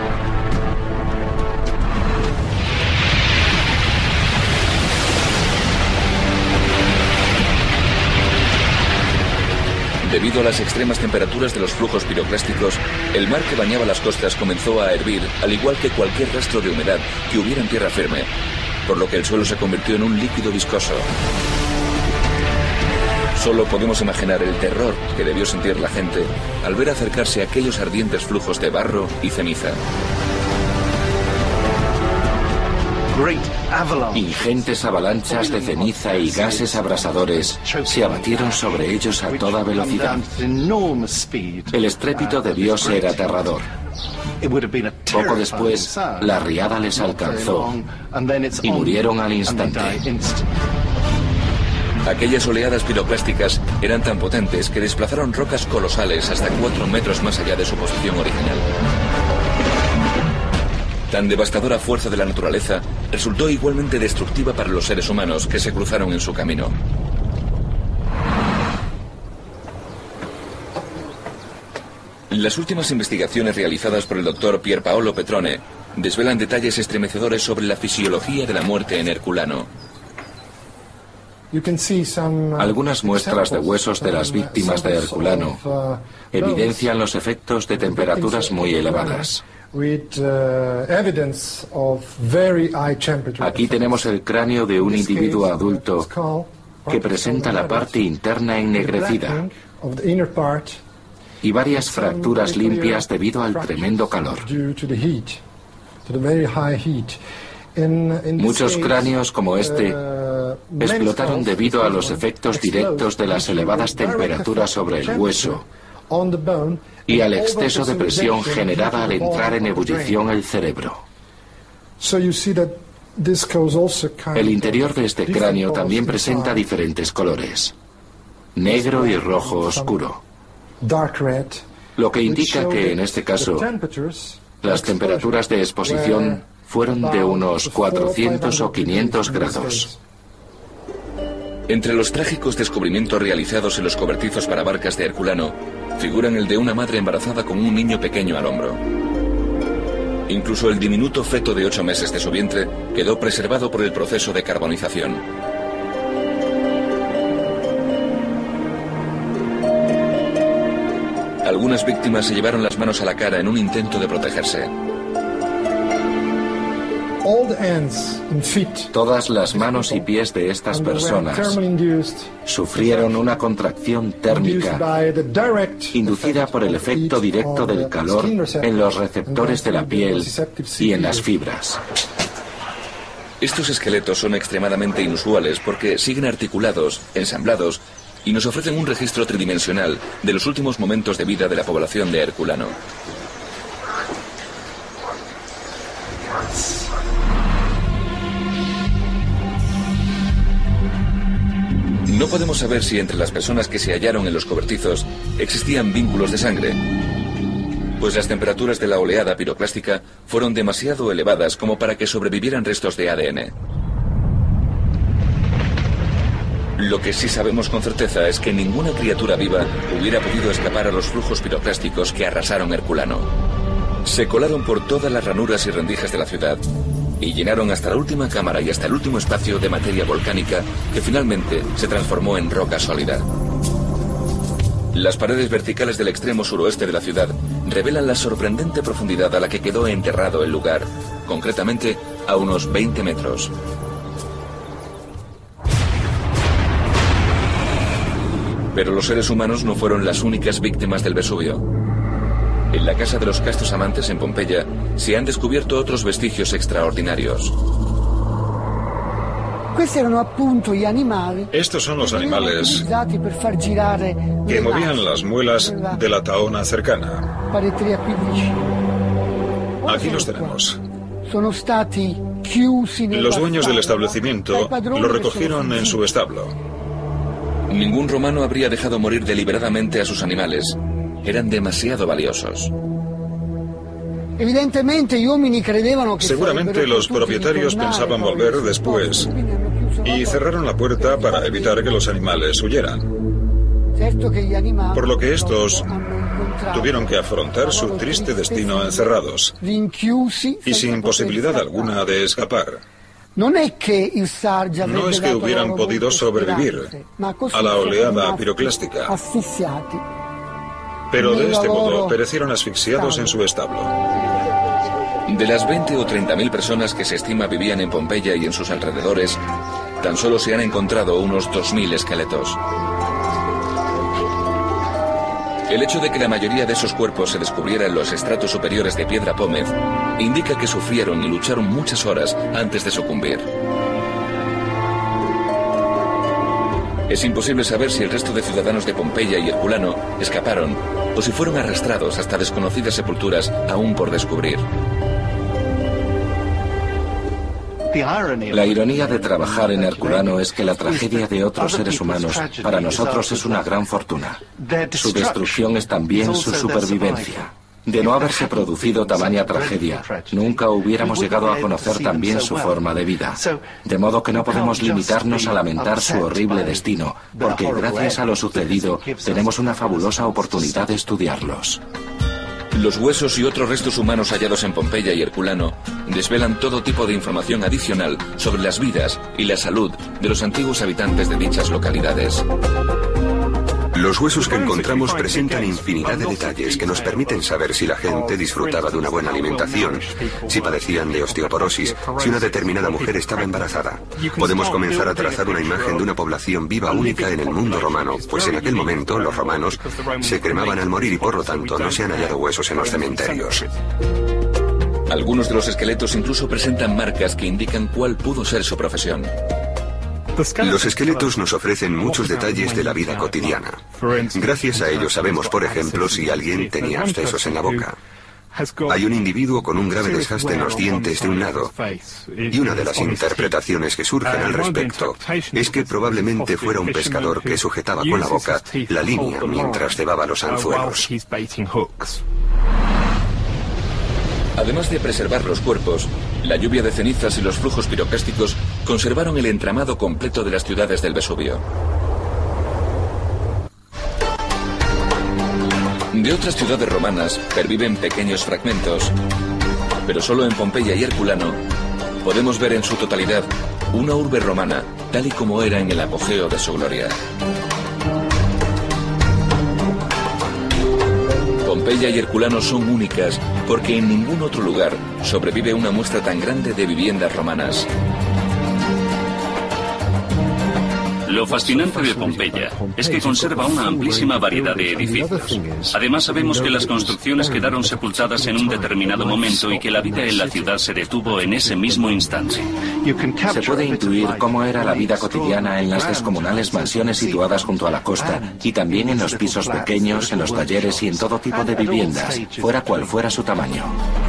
Debido a las extremas temperaturas de los flujos piroclásticos, el mar que bañaba las costas comenzó a hervir, al igual que cualquier rastro de humedad que hubiera en tierra firme, por lo que el suelo se convirtió en un líquido viscoso. Solo podemos imaginar el terror que debió sentir la gente al ver acercarse aquellos ardientes flujos de barro y ceniza. Ingentes avalanchas de ceniza y gases abrasadores se abatieron sobre ellos a toda velocidad. El estrépito debió ser aterrador. Poco después, la riada les alcanzó y murieron al instante. Aquellas oleadas piroclásticas eran tan potentes que desplazaron rocas colosales hasta 4 metros más allá de su posición original. Tan devastadora fuerza de la naturaleza resultó igualmente destructiva para los seres humanos que se cruzaron en su camino. Las últimas investigaciones realizadas por el doctor Pier Paolo Petrone desvelan detalles estremecedores sobre la fisiología de la muerte en Herculano. Algunas muestras de huesos de las víctimas de Herculano evidencian los efectos de temperaturas muy elevadas. Aquí tenemos el cráneo de un individuo adulto que presenta la parte interna ennegrecida y varias fracturas limpias debido al tremendo calor. Muchos cráneos como este explotaron debido a los efectos directos de las elevadas temperaturas sobre el hueso y al exceso de presión generada al entrar en ebullición el cerebro. El interior de este cráneo también presenta diferentes colores, negro y rojo oscuro, lo que indica que en este caso las temperaturas de exposición fueron de unos 400 o 500 grados. Entre los trágicos descubrimientos realizados en los cobertizos para barcas de Herculano figuran el de una madre embarazada con un niño pequeño al hombro. Incluso el diminuto feto de 8 meses de su vientre quedó preservado por el proceso de carbonización. Algunas víctimas se llevaron las manos a la cara en un intento de protegerse. Todas las manos y pies de estas personas sufrieron una contracción térmica inducida por el efecto directo del calor en los receptores de la piel y en las fibras. Estos esqueletos son extremadamente inusuales porque siguen articulados, ensamblados y nos ofrecen un registro tridimensional de los últimos momentos de vida de la población de Herculano. No podemos saber si entre las personas que se hallaron en los cobertizos existían vínculos de sangre, pues las temperaturas de la oleada piroclástica fueron demasiado elevadas como para que sobrevivieran restos de ADN. Lo que sí sabemos con certeza es que ninguna criatura viva hubiera podido escapar a los flujos piroclásticos que arrasaron Herculano. Se colaron por todas las ranuras y rendijas de la ciudad y llenaron hasta la última cámara y hasta el último espacio de materia volcánica que finalmente se transformó en roca sólida. Las paredes verticales del extremo suroeste de la ciudad revelan la sorprendente profundidad a la que quedó enterrado el lugar, concretamente a unos 20 metros. Pero los seres humanos no fueron las únicas víctimas del Vesubio. En la casa de los castos amantes en Pompeya se han descubierto otros vestigios extraordinarios. Estos son los animales que movían las muelas de la Taona cercana. Aquí los tenemos. Los dueños del establecimiento lo recogieron en su establo. Ningún romano habría dejado morir deliberadamente a sus animales. Eran demasiado valiosos. Seguramente los propietarios pensaban volver después y cerraron la puerta para evitar que los animales huyeran. Por lo que estos tuvieron que afrontar su triste destino encerrados y sin posibilidad alguna de escapar. No es que hubieran podido sobrevivir a la oleada piroclástica, pero de este modo perecieron asfixiados en su establo. De las 20 o 30.000 personas que se estima vivían en Pompeya y en sus alrededores, tan solo se han encontrado unos 2.000 esqueletos. El hecho de que la mayoría de esos cuerpos se descubriera en los estratos superiores de Piedra Pómez indica que sufrieron y lucharon muchas horas antes de sucumbir. Es imposible saber si el resto de ciudadanos de Pompeya y Herculano escaparon o si fueron arrastrados hasta desconocidas sepulturas aún por descubrir. La ironía de trabajar en Herculano es que la tragedia de otros seres humanos para nosotros es una gran fortuna. Su destrucción es también su supervivencia. De no haberse producido tamaña tragedia, nunca hubiéramos llegado a conocer también su forma de vida. De modo que no podemos limitarnos a lamentar su horrible destino, porque gracias a lo sucedido tenemos una fabulosa oportunidad de estudiarlos. Los huesos y otros restos humanos hallados en Pompeya y Herculano desvelan todo tipo de información adicional sobre las vidas y la salud de los antiguos habitantes de dichas localidades. Los huesos que encontramos presentan infinidad de detalles que nos permiten saber si la gente disfrutaba de una buena alimentación, si padecían de osteoporosis, si una determinada mujer estaba embarazada. Podemos comenzar a trazar una imagen de una población viva única en el mundo romano, pues en aquel momento los romanos se cremaban al morir y por lo tanto no se han hallado huesos en los cementerios. Algunos de los esqueletos incluso presentan marcas que indican cuál pudo ser su profesión. Los esqueletos nos ofrecen muchos detalles de la vida cotidiana. Gracias a ellos sabemos, por ejemplo, si alguien tenía abscesos en la boca. Hay un individuo con un grave desgaste en los dientes de un lado, y una de las interpretaciones que surgen al respecto es que probablemente fuera un pescador que sujetaba con la boca la línea mientras cebaba los anzuelos. Además de preservar los cuerpos, la lluvia de cenizas y los flujos piroclásticos conservaron el entramado completo de las ciudades del Vesubio. De otras ciudades romanas perviven pequeños fragmentos, pero solo en Pompeya y Herculano podemos ver en su totalidad una urbe romana tal y como era en el apogeo de su gloria. Pompeya y Herculano son únicas porque en ningún otro lugar sobrevive una muestra tan grande de viviendas romanas. Lo fascinante de Pompeya es que conserva una amplísima variedad de edificios. Además, sabemos que las construcciones quedaron sepultadas en un determinado momento y que la vida en la ciudad se detuvo en ese mismo instante. Se puede intuir cómo era la vida cotidiana en las descomunales mansiones situadas junto a la costa y también en los pisos pequeños, en los talleres y en todo tipo de viviendas, fuera cual fuera su tamaño.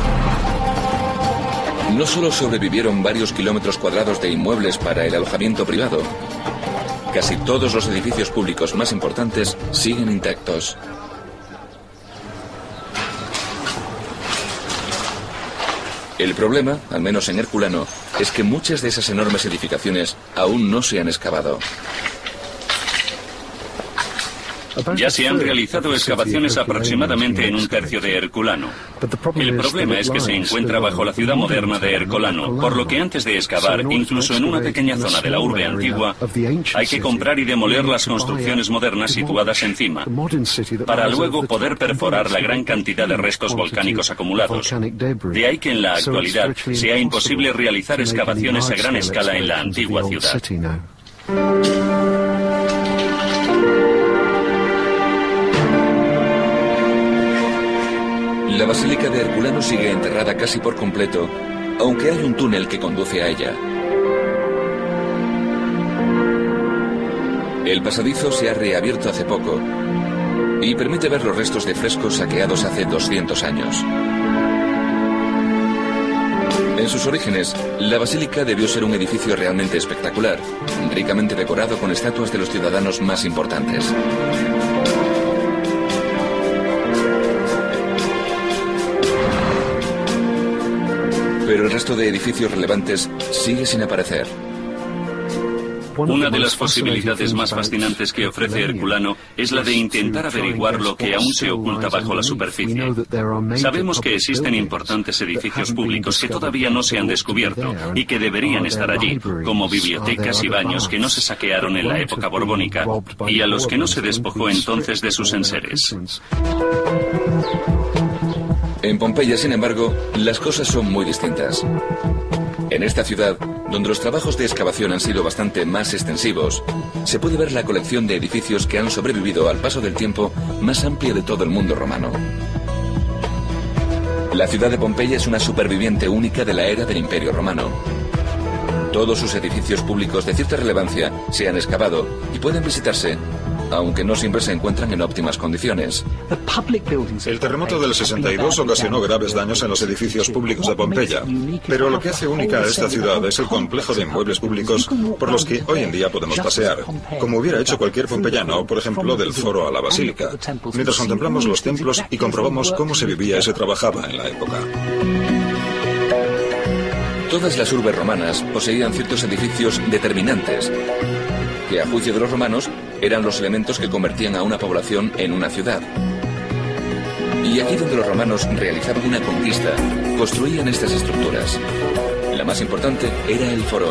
No solo sobrevivieron varios kilómetros cuadrados de inmuebles para el alojamiento privado, casi todos los edificios públicos más importantes siguen intactos. El problema, al menos en Herculano, es que muchas de esas enormes edificaciones aún no se han excavado. Ya se han realizado excavaciones aproximadamente en un tercio de Herculano. El problema es que se encuentra bajo la ciudad moderna de Herculano, por lo que antes de excavar, incluso en una pequeña zona de la urbe antigua, hay que comprar y demoler las construcciones modernas situadas encima, para luego poder perforar la gran cantidad de restos volcánicos acumulados. De ahí que en la actualidad sea imposible realizar excavaciones a gran escala en la antigua ciudad. La Basílica de Herculano sigue enterrada casi por completo, aunque hay un túnel que conduce a ella. El pasadizo se ha reabierto hace poco y permite ver los restos de frescos saqueados hace 200 años. En sus orígenes, la basílica debió ser un edificio realmente espectacular, ricamente decorado con estatuas de los ciudadanos más importantes. Pero el resto de edificios relevantes sigue sin aparecer. Una de las posibilidades más fascinantes que ofrece Herculano es la de intentar averiguar lo que aún se oculta bajo la superficie. Sabemos que existen importantes edificios públicos que todavía no se han descubierto y que deberían estar allí, como bibliotecas y baños que no se saquearon en la época borbónica y a los que no se despojó entonces de sus enseres. En Pompeya, sin embargo, las cosas son muy distintas. En esta ciudad, donde los trabajos de excavación han sido bastante más extensivos, se puede ver la colección de edificios que han sobrevivido al paso del tiempo más amplia de todo el mundo romano. La ciudad de Pompeya es una superviviente única de la era del Imperio Romano. Todos sus edificios públicos de cierta relevancia se han excavado y pueden visitarse, aunque no siempre se encuentran en óptimas condiciones. El terremoto del 62 ocasionó graves daños en los edificios públicos de Pompeya, pero lo que hace única a esta ciudad es el complejo de inmuebles públicos por los que hoy en día podemos pasear, como hubiera hecho cualquier pompeyano, por ejemplo, del foro a la basílica, mientras contemplamos los templos y comprobamos cómo se vivía y se trabajaba en la época. Todas las urbes romanas poseían ciertos edificios determinantes, que a juicio de los romanos eran los elementos que convertían a una población en una ciudad. Y aquí donde los romanos realizaban una conquista, construían estas estructuras. La más importante era el foro.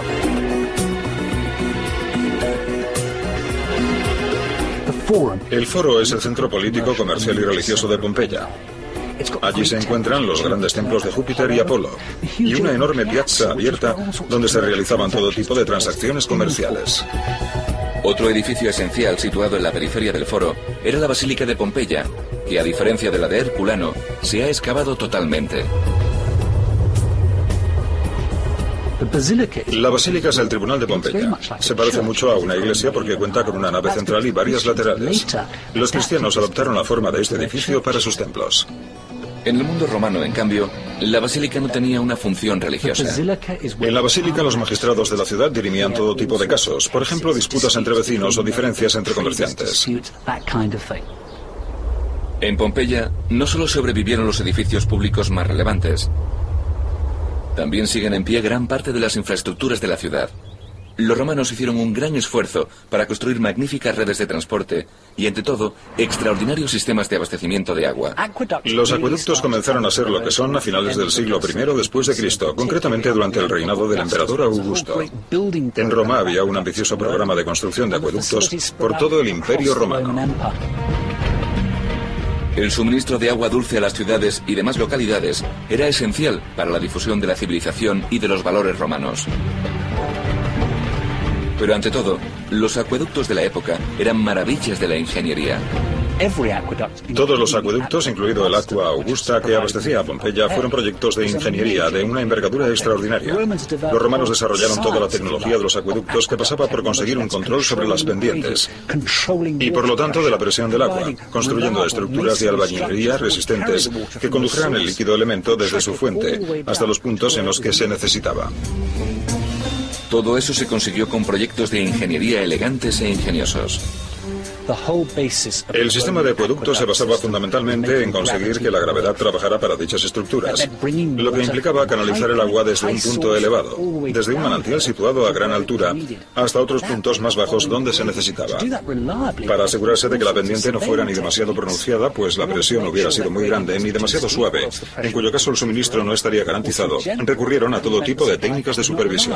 El foro es el centro político, comercial y religioso de Pompeya. Allí se encuentran los grandes templos de Júpiter y Apolo, y una enorme piazza abierta donde se realizaban todo tipo de transacciones comerciales. Otro edificio esencial situado en la periferia del foro era la Basílica de Pompeya, que a diferencia de la de Herculano, se ha excavado totalmente. La basílica es el tribunal de Pompeya. Se parece mucho a una iglesia porque cuenta con una nave central y varias laterales. Los cristianos adoptaron la forma de este edificio para sus templos. En el mundo romano, en cambio, la basílica no tenía una función religiosa. En la basílica los magistrados de la ciudad dirimían todo tipo de casos, por ejemplo, disputas entre vecinos o diferencias entre comerciantes. En Pompeya no solo sobrevivieron los edificios públicos más relevantes, también siguen en pie gran parte de las infraestructuras de la ciudad. Los romanos hicieron un gran esfuerzo para construir magníficas redes de transporte y, ante todo, extraordinarios sistemas de abastecimiento de agua. Los acueductos comenzaron a ser lo que son a finales del siglo I después de Cristo, concretamente durante el reinado del emperador Augusto. En Roma había un ambicioso programa de construcción de acueductos por todo el Imperio Romano. El suministro de agua dulce a las ciudades y demás localidades era esencial para la difusión de la civilización y de los valores romanos. Pero ante todo, los acueductos de la época eran maravillas de la ingeniería. Todos los acueductos, incluido el Aqua Augusta que abastecía a Pompeya, fueron proyectos de ingeniería de una envergadura extraordinaria. Los romanos desarrollaron toda la tecnología de los acueductos que pasaba por conseguir un control sobre las pendientes y, por lo tanto, de la presión del agua, construyendo estructuras de albañilería resistentes que condujeran el líquido elemento desde su fuente hasta los puntos en los que se necesitaba. Todo eso se consiguió con proyectos de ingeniería elegantes e ingeniosos. El sistema de acueductos se basaba fundamentalmente en conseguir que la gravedad trabajara para dichas estructuras, lo que implicaba canalizar el agua desde un punto elevado, desde un manantial situado a gran altura, hasta otros puntos más bajos donde se necesitaba. Para asegurarse de que la pendiente no fuera ni demasiado pronunciada, pues la presión hubiera sido muy grande, ni demasiado suave, en cuyo caso el suministro no estaría garantizado, recurrieron a todo tipo de técnicas de supervisión.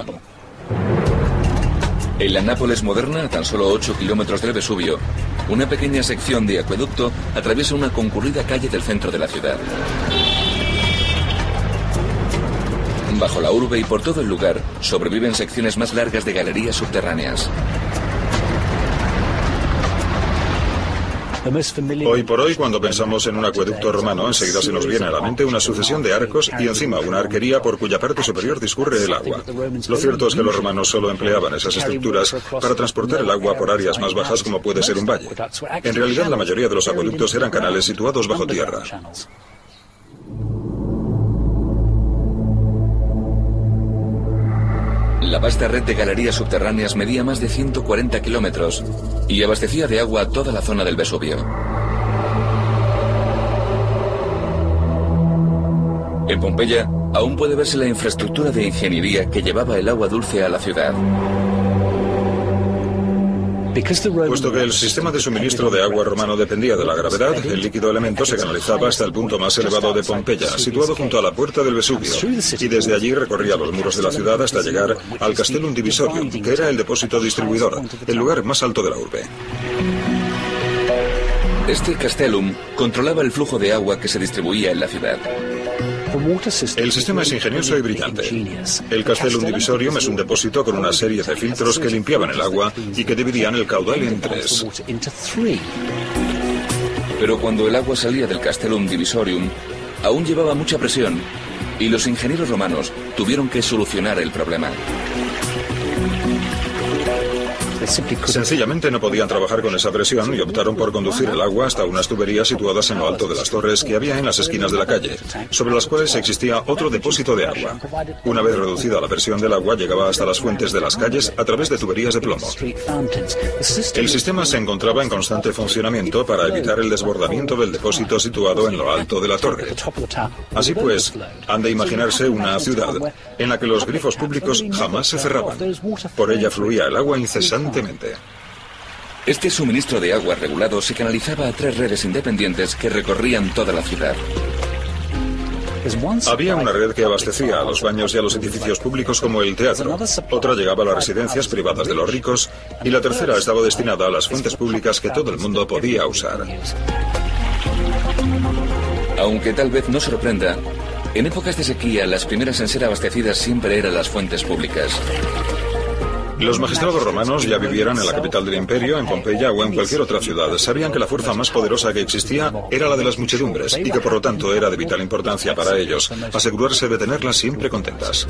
En la Nápoles moderna, a tan solo 8 kilómetros del Vesubio, una pequeña sección de acueducto atraviesa una concurrida calle del centro de la ciudad. Bajo la urbe y por todo el lugar sobreviven secciones más largas de galerías subterráneas. Hoy por hoy, cuando pensamos en un acueducto romano, enseguida se nos viene a la mente una sucesión de arcos y encima una arquería por cuya parte superior discurre el agua. Lo cierto es que los romanos solo empleaban esas estructuras para transportar el agua por áreas más bajas como puede ser un valle. En realidad, la mayoría de los acueductos eran canales situados bajo tierra. La vasta red de galerías subterráneas medía más de 140 kilómetros y abastecía de agua a toda la zona del Vesubio. En Pompeya aún puede verse la infraestructura de ingeniería que llevaba el agua dulce a la ciudad. Puesto que el sistema de suministro de agua romano dependía de la gravedad, el líquido elemento se canalizaba hasta el punto más elevado de Pompeya, situado junto a la puerta del Vesubio, y desde allí recorría los muros de la ciudad hasta llegar al Castellum Divisorium, que era el depósito distribuidor, el lugar más alto de la urbe. Este Castellum controlaba el flujo de agua que se distribuía en la ciudad. El sistema es ingenioso y brillante. El Castellum Divisorium es un depósito con una serie de filtros que limpiaban el agua y que dividían el caudal en 3. Pero cuando el agua salía del Castellum Divisorium, aún llevaba mucha presión y los ingenieros romanos tuvieron que solucionar el problema. Sencillamente no podían trabajar con esa presión y optaron por conducir el agua hasta unas tuberías situadas en lo alto de las torres que había en las esquinas de la calle, sobre las cuales existía otro depósito de agua. Una vez reducida la presión del agua, llegaba hasta las fuentes de las calles a través de tuberías de plomo. El sistema se encontraba en constante funcionamiento para evitar el desbordamiento del depósito situado en lo alto de la torre. Así pues, han de imaginarse una ciudad en la que los grifos públicos jamás se cerraban. Por ella fluía el agua incesantemente. Este suministro de agua regulado se canalizaba a 3 redes independientes que recorrían toda la ciudad. Había una red que abastecía a los baños y a los edificios públicos como el teatro, otra llegaba a las residencias privadas de los ricos y la tercera estaba destinada a las fuentes públicas que todo el mundo podía usar. Aunque tal vez no sorprenda, en épocas de sequía las primeras en ser abastecidas siempre eran las fuentes públicas. Los magistrados romanos, ya vivieran en la capital del imperio, en Pompeya o en cualquier otra ciudad, sabían que la fuerza más poderosa que existía era la de las muchedumbres y que por lo tanto era de vital importancia para ellos asegurarse de tenerlas siempre contentas.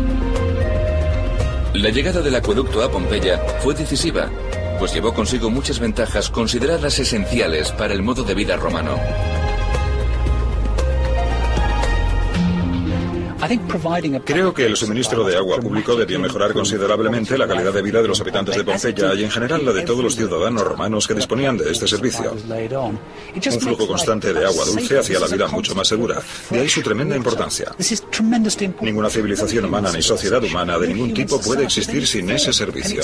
La llegada del acueducto a Pompeya fue decisiva, pues llevó consigo muchas ventajas consideradas esenciales para el modo de vida romano. Creo que el suministro de agua público debió mejorar considerablemente la calidad de vida de los habitantes de Pompeya y en general la de todos los ciudadanos romanos que disponían de este servicio. Un flujo constante de agua dulce hacía la vida mucho más segura. De ahí su tremenda importancia. Ninguna civilización humana ni sociedad humana de ningún tipo puede existir sin ese servicio.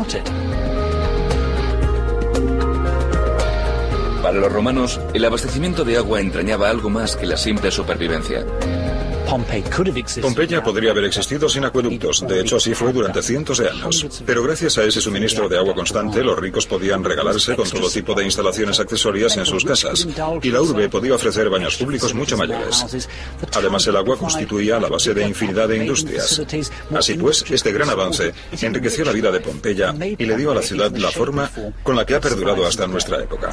Para los romanos, el abastecimiento de agua entrañaba algo más que la simple supervivencia. Pompeya podría haber existido sin acueductos, de hecho así fue durante cientos de años. Pero gracias a ese suministro de agua constante, los ricos podían regalarse con todo tipo de instalaciones accesorias en sus casas, y la urbe podía ofrecer baños públicos mucho mayores. Además, el agua constituía la base de infinidad de industrias. Así pues, este gran avance enriqueció la vida de Pompeya y le dio a la ciudad la forma con la que ha perdurado hasta nuestra época.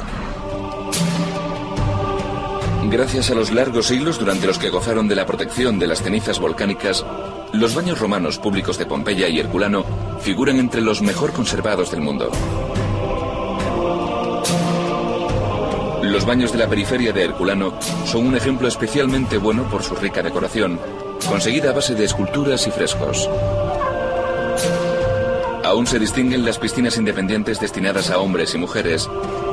Gracias a los largos siglos durante los que gozaron de la protección de las cenizas volcánicas, los baños romanos públicos de Pompeya y Herculano figuran entre los mejor conservados del mundo. Los baños de la periferia de Herculano son un ejemplo especialmente bueno por su rica decoración, conseguida a base de esculturas y frescos. Aún se distinguen las piscinas independientes destinadas a hombres y mujeres,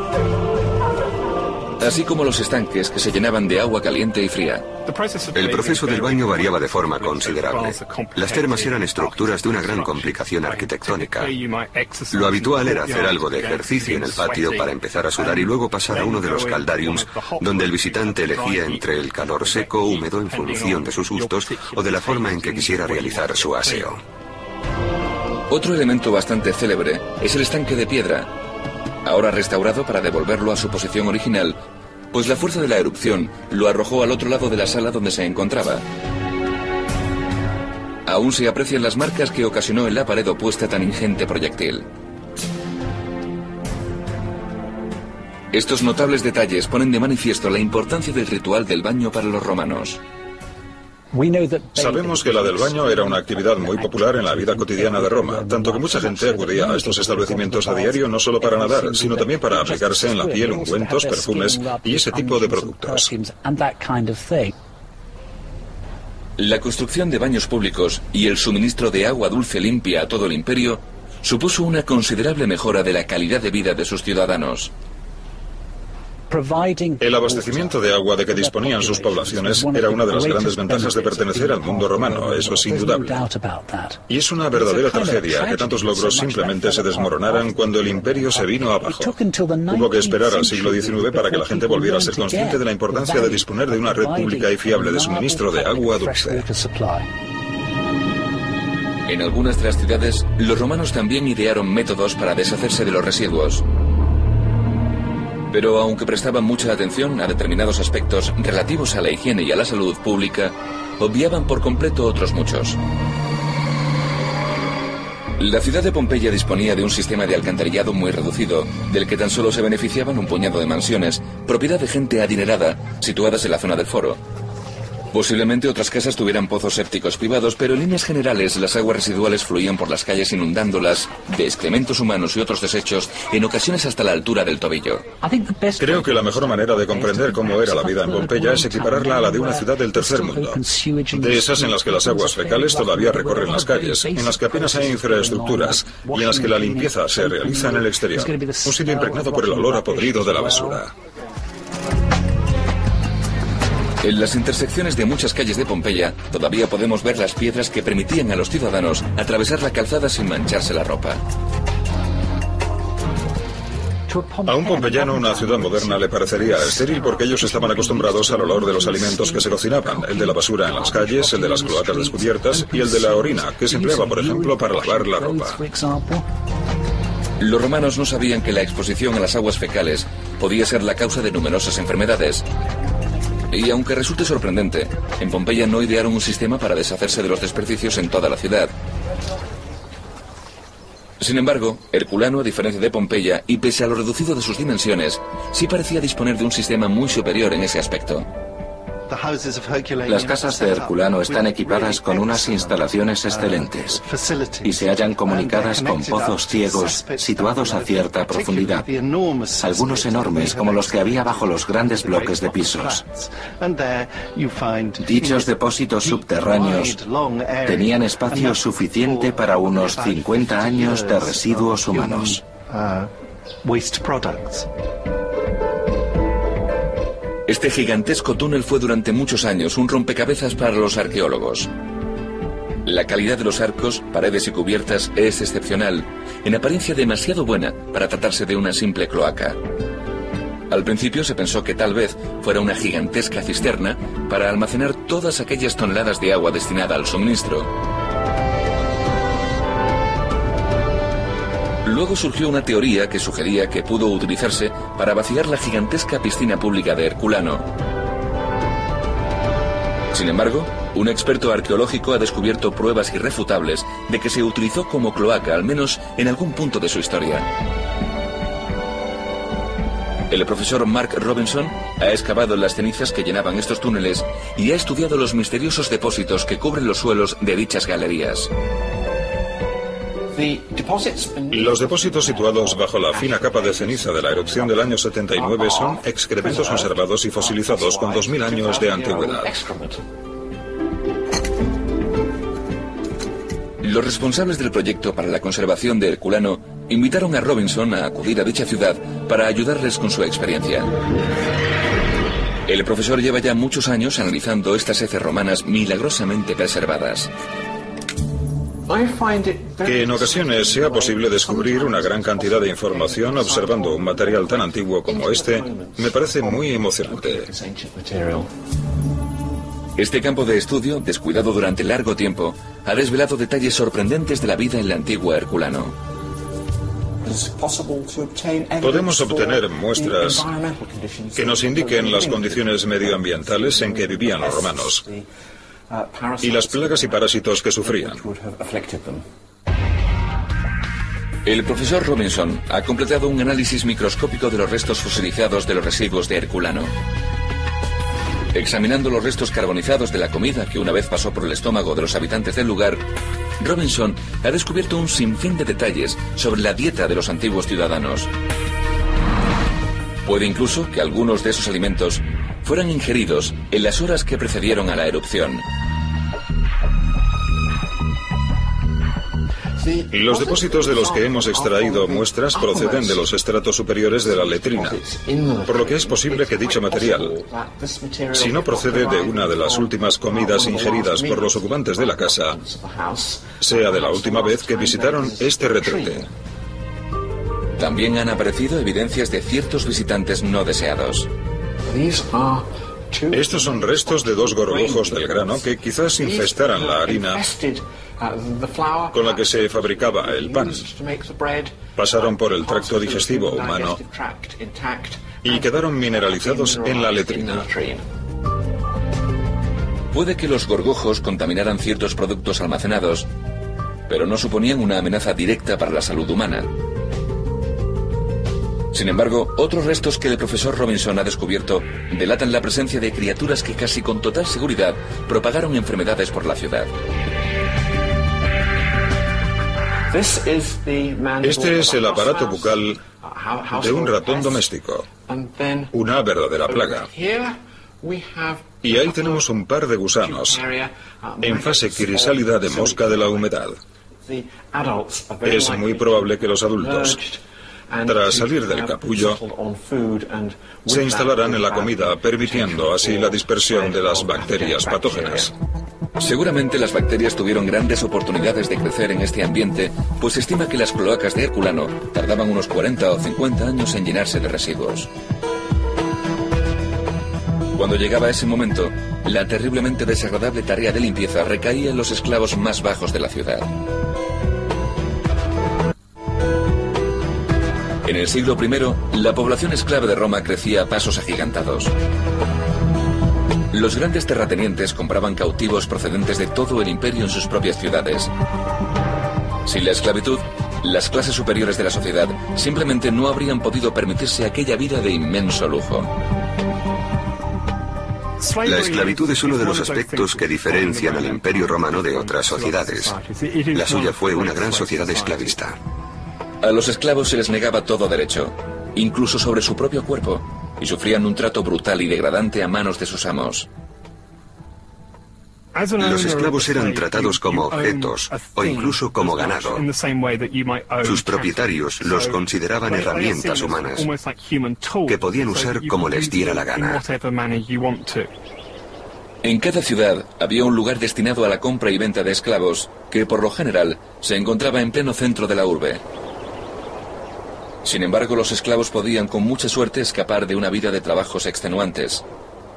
así como los estanques que se llenaban de agua caliente y fría. El proceso del baño variaba de forma considerable. Las termas eran estructuras de una gran complicación arquitectónica. Lo habitual era hacer algo de ejercicio en el patio para empezar a sudar y luego pasar a uno de los caldariums, donde el visitante elegía entre el calor seco o húmedo en función de sus gustos o de la forma en que quisiera realizar su aseo. Otro elemento bastante célebre es el estanque de piedra, ahora restaurado para devolverlo a su posición original, pues la fuerza de la erupción lo arrojó al otro lado de la sala donde se encontraba. Aún se aprecian las marcas que ocasionó en la pared opuesta tan ingente proyectil. Estos notables detalles ponen de manifiesto la importancia del ritual del baño para los romanos. Sabemos que la del baño era una actividad muy popular en la vida cotidiana de Roma, tanto que mucha gente acudía a estos establecimientos a diario no solo para nadar, sino también para aplicarse en la piel ungüentos, perfumes y ese tipo de productos. La construcción de baños públicos y el suministro de agua dulce limpia a todo el imperio supuso una considerable mejora de la calidad de vida de sus ciudadanos. El abastecimiento de agua de que disponían sus poblaciones era una de las grandes ventajas de pertenecer al mundo romano, eso es indudable. Y es una verdadera tragedia que tantos logros simplemente se desmoronaran cuando el imperio se vino abajo. Hubo que esperar al siglo XIX para que la gente volviera a ser consciente de la importancia de disponer de una red pública y fiable de suministro de agua dulce. En algunas de las ciudades, los romanos también idearon métodos para deshacerse de los residuos. Pero aunque prestaban mucha atención a determinados aspectos relativos a la higiene y a la salud pública, obviaban por completo otros muchos. La ciudad de Pompeya disponía de un sistema de alcantarillado muy reducido, del que tan solo se beneficiaban un puñado de mansiones, propiedad de gente adinerada, situadas en la zona del foro. Posiblemente otras casas tuvieran pozos sépticos privados, pero en líneas generales las aguas residuales fluían por las calles inundándolas de excrementos humanos y otros desechos, en ocasiones hasta la altura del tobillo. Creo que la mejor manera de comprender cómo era la vida en Pompeya es equipararla a la de una ciudad del tercer mundo. De esas en las que las aguas fecales todavía recorren las calles, en las que apenas hay infraestructuras y en las que la limpieza se realiza en el exterior. Un sitio impregnado por el olor a podrido de la basura. En las intersecciones de muchas calles de Pompeya todavía podemos ver las piedras que permitían a los ciudadanos atravesar la calzada sin mancharse la ropa. A un pompeyano una ciudad moderna le parecería estéril porque ellos estaban acostumbrados al olor de los alimentos que se cocinaban, el de la basura en las calles, el de las cloacas descubiertas y el de la orina, que se empleaba, por ejemplo, para lavar la ropa. Los romanos no sabían que la exposición a las aguas fecales podía ser la causa de numerosas enfermedades. Y aunque resulte sorprendente, en Pompeya no idearon un sistema para deshacerse de los desperdicios en toda la ciudad. Sin embargo, Herculano, a diferencia de Pompeya, y pese a lo reducido de sus dimensiones, sí parecía disponer de un sistema muy superior en ese aspecto. Las casas de Herculano están equipadas con unas instalaciones excelentes y se hallan comunicadas con pozos ciegos situados a cierta profundidad, algunos enormes como los que había bajo los grandes bloques de pisos. Dichos depósitos subterráneos tenían espacio suficiente para unos 50 años de residuos humanos. Este gigantesco túnel fue durante muchos años un rompecabezas para los arqueólogos. La calidad de los arcos, paredes y cubiertas es excepcional, en apariencia demasiado buena para tratarse de una simple cloaca. Al principio se pensó que tal vez fuera una gigantesca cisterna para almacenar todas aquellas toneladas de agua destinada al suministro. Luego surgió una teoría que sugería que pudo utilizarse para vaciar la gigantesca piscina pública de Herculano. Sin embargo, un experto arqueológico ha descubierto pruebas irrefutables de que se utilizó como cloaca, al menos en algún punto de su historia. El profesor Mark Robinson ha excavado las cenizas que llenaban estos túneles y ha estudiado los misteriosos depósitos que cubren los suelos de dichas galerías. Los depósitos situados bajo la fina capa de ceniza de la erupción del año 79 son excrementos conservados y fosilizados con 2000 años de antigüedad. Los responsables del proyecto para la conservación de Herculano invitaron a Robinson a acudir a dicha ciudad para ayudarles con su experiencia. El profesor lleva ya muchos años analizando estas heces romanas milagrosamente preservadas. Que en ocasiones sea posible descubrir una gran cantidad de información observando un material tan antiguo como este, me parece muy emocionante. Este campo de estudio, descuidado durante largo tiempo, ha desvelado detalles sorprendentes de la vida en la antigua Herculano. Podemos obtener muestras que nos indiquen las condiciones medioambientales en que vivían los romanos y las plagas y parásitos que sufrían. El profesor Robinson ha completado un análisis microscópico de los restos fosilizados de los residuos de Herculano. Examinando los restos carbonizados de la comida que una vez pasó por el estómago de los habitantes del lugar, Robinson ha descubierto un sinfín de detalles sobre la dieta de los antiguos ciudadanos. Puede incluso que algunos de esos alimentos fueran ingeridos en las horas que precedieron a la erupción. Los depósitos de los que hemos extraído muestras proceden de los estratos superiores de la letrina, por lo que es posible que dicho material, si no procede de una de las últimas comidas ingeridas por los ocupantes de la casa, sea de la última vez que visitaron este retrete. También han aparecido evidencias de ciertos visitantes no deseados. Estos son restos de 2 gorgojos del grano que quizás infestaran la harina con la que se fabricaba el pan. Pasaron por el tracto digestivo humano y quedaron mineralizados en la letrina. Puede que los gorgojos contaminaran ciertos productos almacenados, pero no suponían una amenaza directa para la salud humana. Sin embargo, otros restos que el profesor Robinson ha descubierto delatan la presencia de criaturas que casi con total seguridad propagaron enfermedades por la ciudad. Este es el aparato bucal de un ratón doméstico, una verdadera plaga. Y ahí tenemos un par de gusanos, en fase crisálida de mosca de la humedad. Es muy probable que los adultos, tras salir del capullo, se instalarán en la comida, permitiendo así la dispersión de las bacterias patógenas. Seguramente las bacterias tuvieron grandes oportunidades de crecer en este ambiente, pues se estima que las cloacas de Herculano tardaban unos 40 o 50 años en llenarse de residuos. Cuando llegaba ese momento, la terriblemente desagradable tarea de limpieza recaía en los esclavos más bajos de la ciudad. En el siglo I, la población esclava de Roma crecía a pasos agigantados. Los grandes terratenientes compraban cautivos procedentes de todo el imperio en sus propias ciudades. Sin la esclavitud, las clases superiores de la sociedad simplemente no habrían podido permitirse aquella vida de inmenso lujo. La esclavitud es uno de los aspectos que diferencian al Imperio Romano de otras sociedades. La suya fue una gran sociedad esclavista. A los esclavos se les negaba todo derecho, incluso sobre su propio cuerpo, y sufrían un trato brutal y degradante a manos de sus amos. Los esclavos eran tratados como objetos o incluso como ganado. Sus propietarios los consideraban herramientas humanas que podían usar como les diera la gana. En cada ciudad había un lugar destinado a la compra y venta de esclavos, que por lo general se encontraba en pleno centro de la urbe. Sin embargo, los esclavos podían con mucha suerte escapar de una vida de trabajos extenuantes.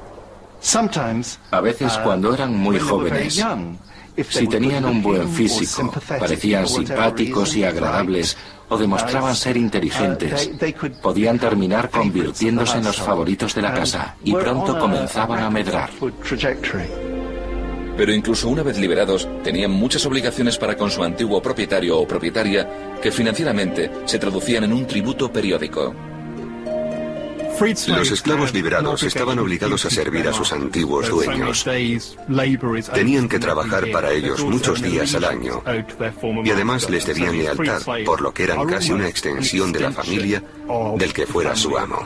A veces, cuando eran muy jóvenes, si tenían un buen físico, parecían simpáticos y agradables o demostraban ser inteligentes, podían terminar convirtiéndose en los favoritos de la casa y pronto comenzaban a medrar. Pero incluso una vez liberados, tenían muchas obligaciones para con su antiguo propietario o propietaria que financieramente se traducían en un tributo periódico. Los esclavos liberados estaban obligados a servir a sus antiguos dueños. Tenían que trabajar para ellos muchos días al año y además les debían lealtad, por lo que eran casi una extensión de la familia del que fuera su amo.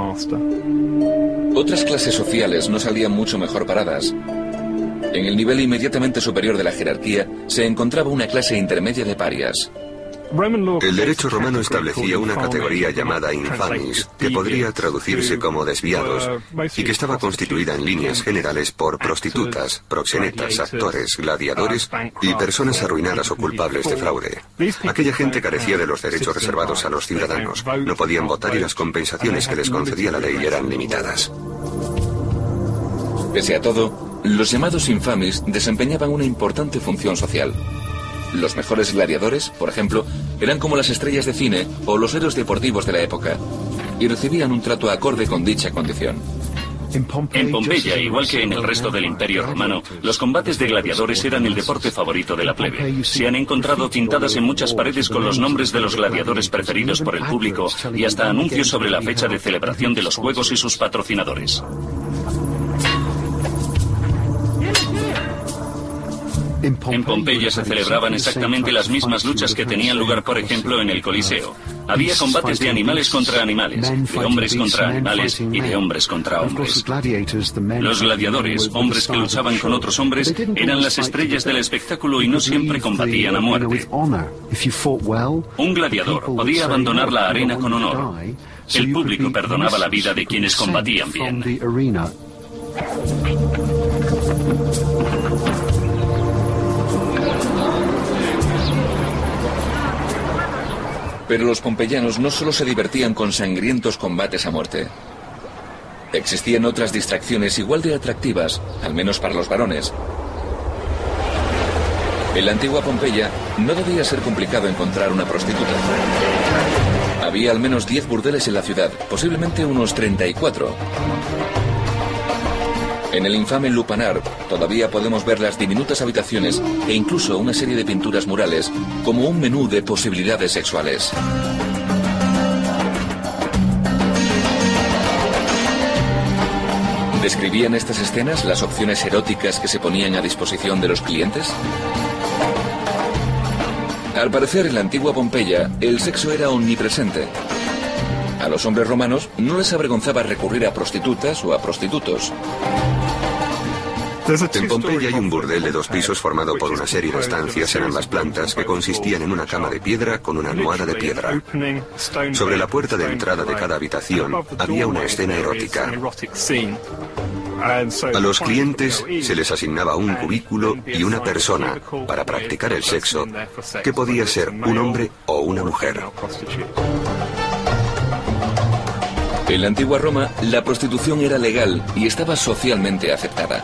Otras clases sociales no salían mucho mejor paradas. En el nivel inmediatamente superior de la jerarquía se encontraba una clase intermedia de parias. El derecho romano establecía una categoría llamada infamis, que podría traducirse como desviados, y que estaba constituida en líneas generales por prostitutas, proxenetas, actores, gladiadores y personas arruinadas o culpables de fraude. Aquella gente carecía de los derechos reservados a los ciudadanos, no podían votar y las compensaciones que les concedía la ley eran limitadas. Pese a todo, los llamados infamis desempeñaban una importante función social. Los mejores gladiadores, por ejemplo, eran como las estrellas de cine o los héroes deportivos de la época, y recibían un trato acorde con dicha condición. En Pompeya, igual que en el resto del Imperio Romano, los combates de gladiadores eran el deporte favorito de la plebe. Se han encontrado pintadas en muchas paredes con los nombres de los gladiadores preferidos por el público y hasta anuncios sobre la fecha de celebración de los juegos y sus patrocinadores. En Pompeya se celebraban exactamente las mismas luchas que tenían lugar, por ejemplo, en el Coliseo. Había combates de animales contra animales, de hombres contra animales y de hombres contra hombres. Los gladiadores, hombres que luchaban con otros hombres, eran las estrellas del espectáculo y no siempre combatían a muerte. Un gladiador podía abandonar la arena con honor. El público perdonaba la vida de quienes combatían bien. Pero los pompeyanos no solo se divertían con sangrientos combates a muerte. Existían otras distracciones igual de atractivas, al menos para los varones. En la antigua Pompeya no debía ser complicado encontrar una prostituta. Había al menos 10 burdeles en la ciudad, posiblemente unos 34. En el infame Lupanar todavía podemos ver las diminutas habitaciones e incluso una serie de pinturas murales como un menú de posibilidades sexuales. ¿Describían estas escenas las opciones eróticas que se ponían a disposición de los clientes? Al parecer, en la antigua Pompeya, el sexo era omnipresente. A los hombres romanos no les avergonzaba recurrir a prostitutas o a prostitutos. En Pompeya hay un burdel de 2 pisos formado por una serie de estancias en ambas plantas que consistían en una cama de piedra con una almohada de piedra. Sobre la puerta de entrada de cada habitación había una escena erótica. A los clientes se les asignaba un cubículo y una persona para practicar el sexo, que podía ser un hombre o una mujer. En la antigua Roma, la prostitución era legal y estaba socialmente aceptada.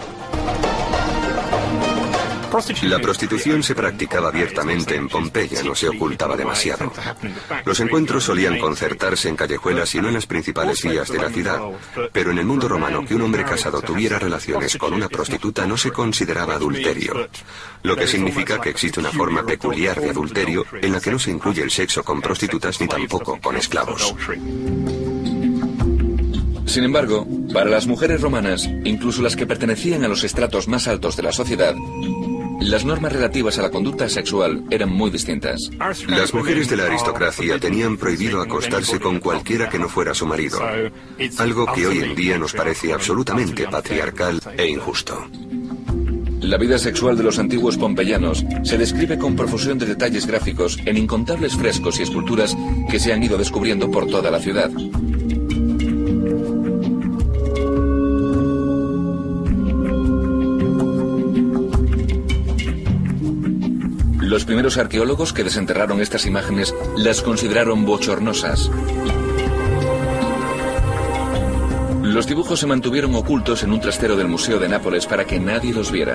La prostitución se practicaba abiertamente en Pompeya, no se ocultaba demasiado. Los encuentros solían concertarse en callejuelas y no en las principales vías de la ciudad, pero en el mundo romano que un hombre casado tuviera relaciones con una prostituta no se consideraba adulterio, lo que significa que existe una forma peculiar de adulterio en la que no se incluye el sexo con prostitutas ni tampoco con esclavos. Sin embargo, para las mujeres romanas, incluso las que pertenecían a los estratos más altos de la sociedad, las normas relativas a la conducta sexual eran muy distintas. Las mujeres de la aristocracia tenían prohibido acostarse con cualquiera que no fuera su marido, algo que hoy en día nos parece absolutamente patriarcal e injusto. La vida sexual de los antiguos pompeyanos se describe con profusión de detalles gráficos en incontables frescos y esculturas que se han ido descubriendo por toda la ciudad. Los primeros arqueólogos que desenterraron estas imágenes las consideraron bochornosas. Los dibujos se mantuvieron ocultos en un trastero del Museo de Nápoles para que nadie los viera.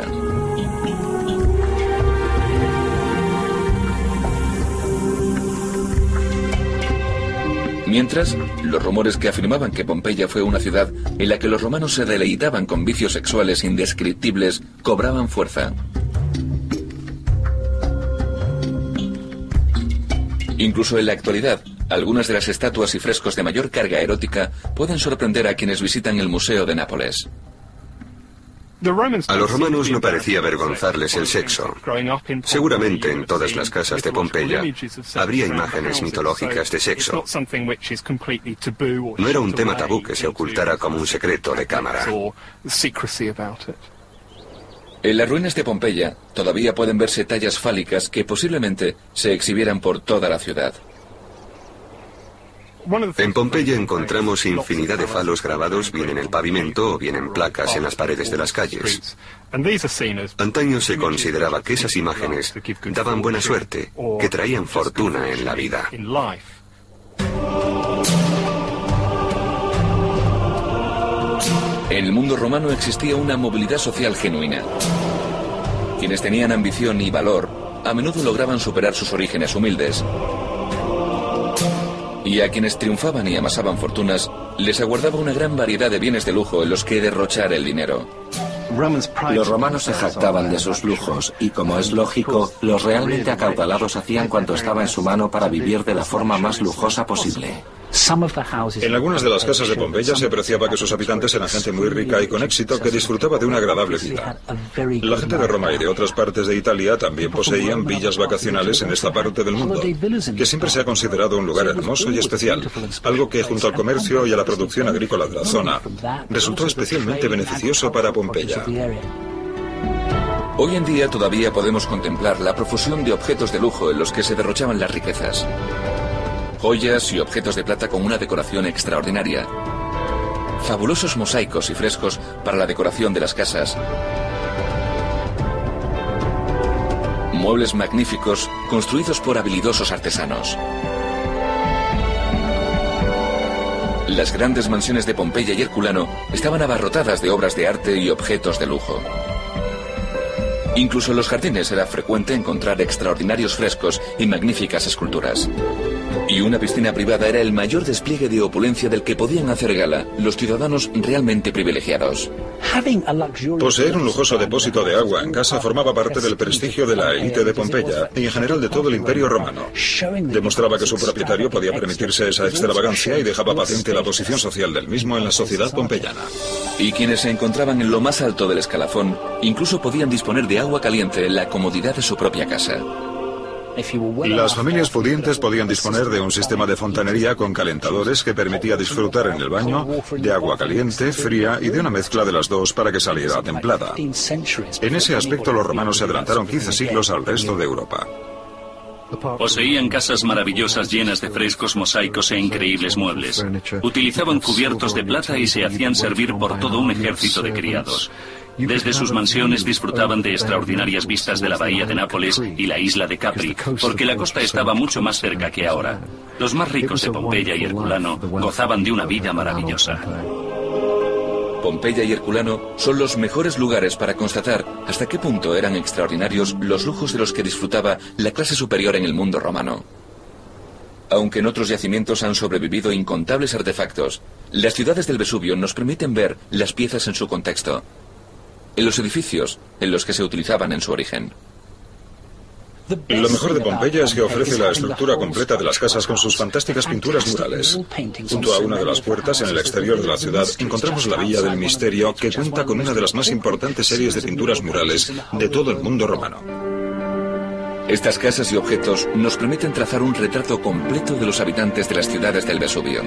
Mientras, los rumores que afirmaban que Pompeya fue una ciudad en la que los romanos se deleitaban con vicios sexuales indescriptibles cobraban fuerza. Incluso en la actualidad, algunas de las estatuas y frescos de mayor carga erótica pueden sorprender a quienes visitan el Museo de Nápoles. A los romanos no parecía avergonzarles el sexo. Seguramente en todas las casas de Pompeya habría imágenes mitológicas de sexo. No era un tema tabú que se ocultara como un secreto de cámara. En las ruinas de Pompeya todavía pueden verse tallas fálicas que posiblemente se exhibieran por toda la ciudad. En Pompeya encontramos infinidad de falos grabados bien en el pavimento o bien en placas en las paredes de las calles. Antaño se consideraba que esas imágenes daban buena suerte, que traían fortuna en la vida. En el mundo romano existía una movilidad social genuina. Quienes tenían ambición y valor a menudo lograban superar sus orígenes humildes. Y a quienes triunfaban y amasaban fortunas, les aguardaba una gran variedad de bienes de lujo en los que derrochar el dinero. Los romanos se jactaban de sus lujos y, como es lógico, los realmente acaudalados hacían cuanto estaba en su mano para vivir de la forma más lujosa posible. En algunas de las casas de Pompeya se apreciaba que sus habitantes eran gente muy rica y con éxito que disfrutaba de una agradable vida. La gente de Roma y de otras partes de Italia también poseían villas vacacionales en esta parte del mundo, que siempre se ha considerado un lugar hermoso y especial, algo que junto al comercio y a la producción agrícola de la zona resultó especialmente beneficioso para Pompeya. Hoy en día todavía podemos contemplar la profusión de objetos de lujo en los que se derrochaban las riquezas. Joyas y objetos de plata con una decoración extraordinaria. Fabulosos mosaicos y frescos para la decoración de las casas. Muebles magníficos construidos por habilidosos artesanos. Las grandes mansiones de Pompeya y Herculano estaban abarrotadas de obras de arte y objetos de lujo. Incluso en los jardines era frecuente encontrar extraordinarios frescos y magníficas esculturas. Y una piscina privada era el mayor despliegue de opulencia del que podían hacer gala los ciudadanos realmente privilegiados. Poseer un lujoso depósito de agua en casa formaba parte del prestigio de la élite de Pompeya y en general de todo el Imperio Romano. Demostraba que su propietario podía permitirse esa extravagancia y dejaba patente la posición social del mismo en la sociedad pompeyana. Y quienes se encontraban en lo más alto del escalafón incluso podían disponer de agua caliente en la comodidad de su propia casa. Las familias pudientes podían disponer de un sistema de fontanería con calentadores que permitía disfrutar en el baño de agua caliente, fría y de una mezcla de las dos para que saliera templada. En ese aspecto los romanos se adelantaron 15 siglos al resto de Europa. Poseían casas maravillosas llenas de frescos, mosaicos e increíbles muebles. Utilizaban cubiertos de plata y se hacían servir por todo un ejército de criados. Desde sus mansiones disfrutaban de extraordinarias vistas de la bahía de Nápoles y la isla de Capri, porque la costa estaba mucho más cerca que ahora. Los más ricos de Pompeya y Herculano gozaban de una vida maravillosa. Pompeya y Herculano son los mejores lugares para constatar hasta qué punto eran extraordinarios los lujos de los que disfrutaba la clase superior en el mundo romano. Aunque en otros yacimientos han sobrevivido incontables artefactos, las ciudades del Vesubio nos permiten ver las piezas en su contexto, en los edificios en los que se utilizaban en su origen. Lo mejor de Pompeya es que ofrece la estructura completa de las casas con sus fantásticas pinturas murales. Junto a una de las puertas, en el exterior de la ciudad, encontramos la Villa del Misterio, que cuenta con una de las más importantes series de pinturas murales de todo el mundo romano. Estas casas y objetos nos permiten trazar un retrato completo de los habitantes de las ciudades del Vesubio.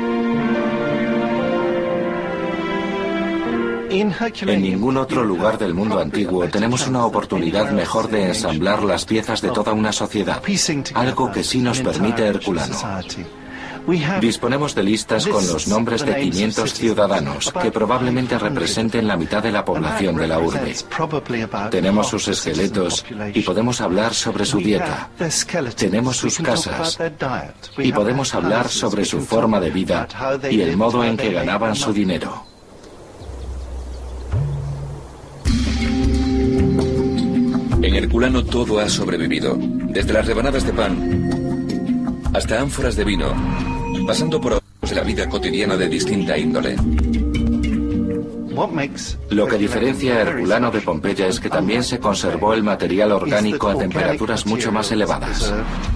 En ningún otro lugar del mundo antiguo tenemos una oportunidad mejor de ensamblar las piezas de toda una sociedad, algo que sí nos permite Herculano. Disponemos de listas con los nombres de 500 ciudadanos, que probablemente representen la mitad de la población de la urbe. Tenemos sus esqueletos y podemos hablar sobre su dieta. Tenemos sus casas y podemos hablar sobre su forma de vida y el modo en que ganaban su dinero. En Herculano todo ha sobrevivido, desde las rebanadas de pan hasta ánforas de vino, pasando por objetos de la vida cotidiana de distinta índole. Lo que diferencia a Herculano de Pompeya es que también se conservó el material orgánico a temperaturas mucho más elevadas.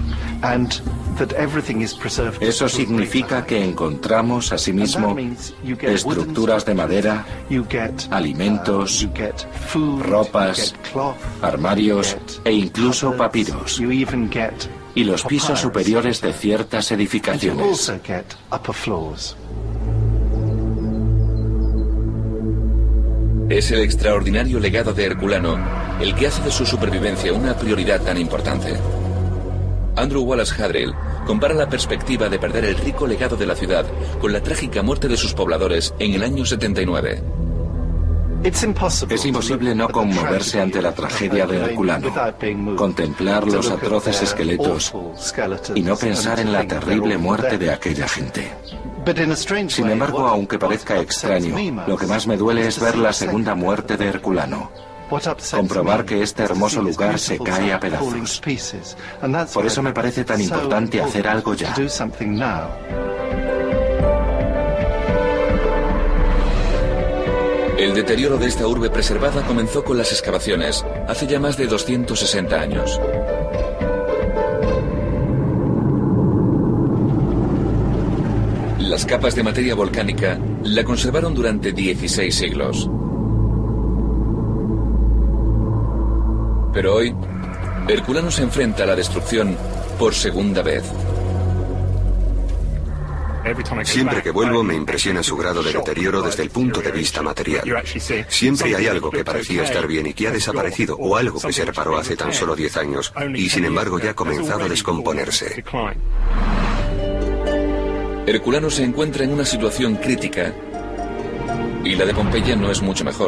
Eso significa que encontramos asimismo estructuras de madera, alimentos, ropas, armarios e incluso papiros, y los pisos superiores de ciertas edificaciones. Es el extraordinario legado de Herculano el que hace de su supervivencia una prioridad tan importante. Andrew Wallace Hadrill compara la perspectiva de perder el rico legado de la ciudad con la trágica muerte de sus pobladores en el año 79. Es imposible no conmoverse ante la tragedia de Herculano, contemplar los atroces esqueletos y no pensar en la terrible muerte de aquella gente. Sin embargo, aunque parezca extraño, lo que más me duele es ver la segunda muerte de Herculano. Comprobar que este hermoso lugar se cae a pedazos. Por eso me parece tan importante hacer algo ya. El deterioro de esta urbe preservada comenzó con las excavaciones, hace ya más de 260 años. Las capas de materia volcánica la conservaron durante 16 siglos. Pero hoy, Herculano se enfrenta a la destrucción por segunda vez. Siempre que vuelvo me impresiona su grado de deterioro desde el punto de vista material. Siempre hay algo que parecía estar bien y que ha desaparecido, o algo que se reparó hace tan solo 10 años y sin embargo ya ha comenzado a descomponerse. Herculano se encuentra en una situación crítica y la de Pompeya no es mucho mejor.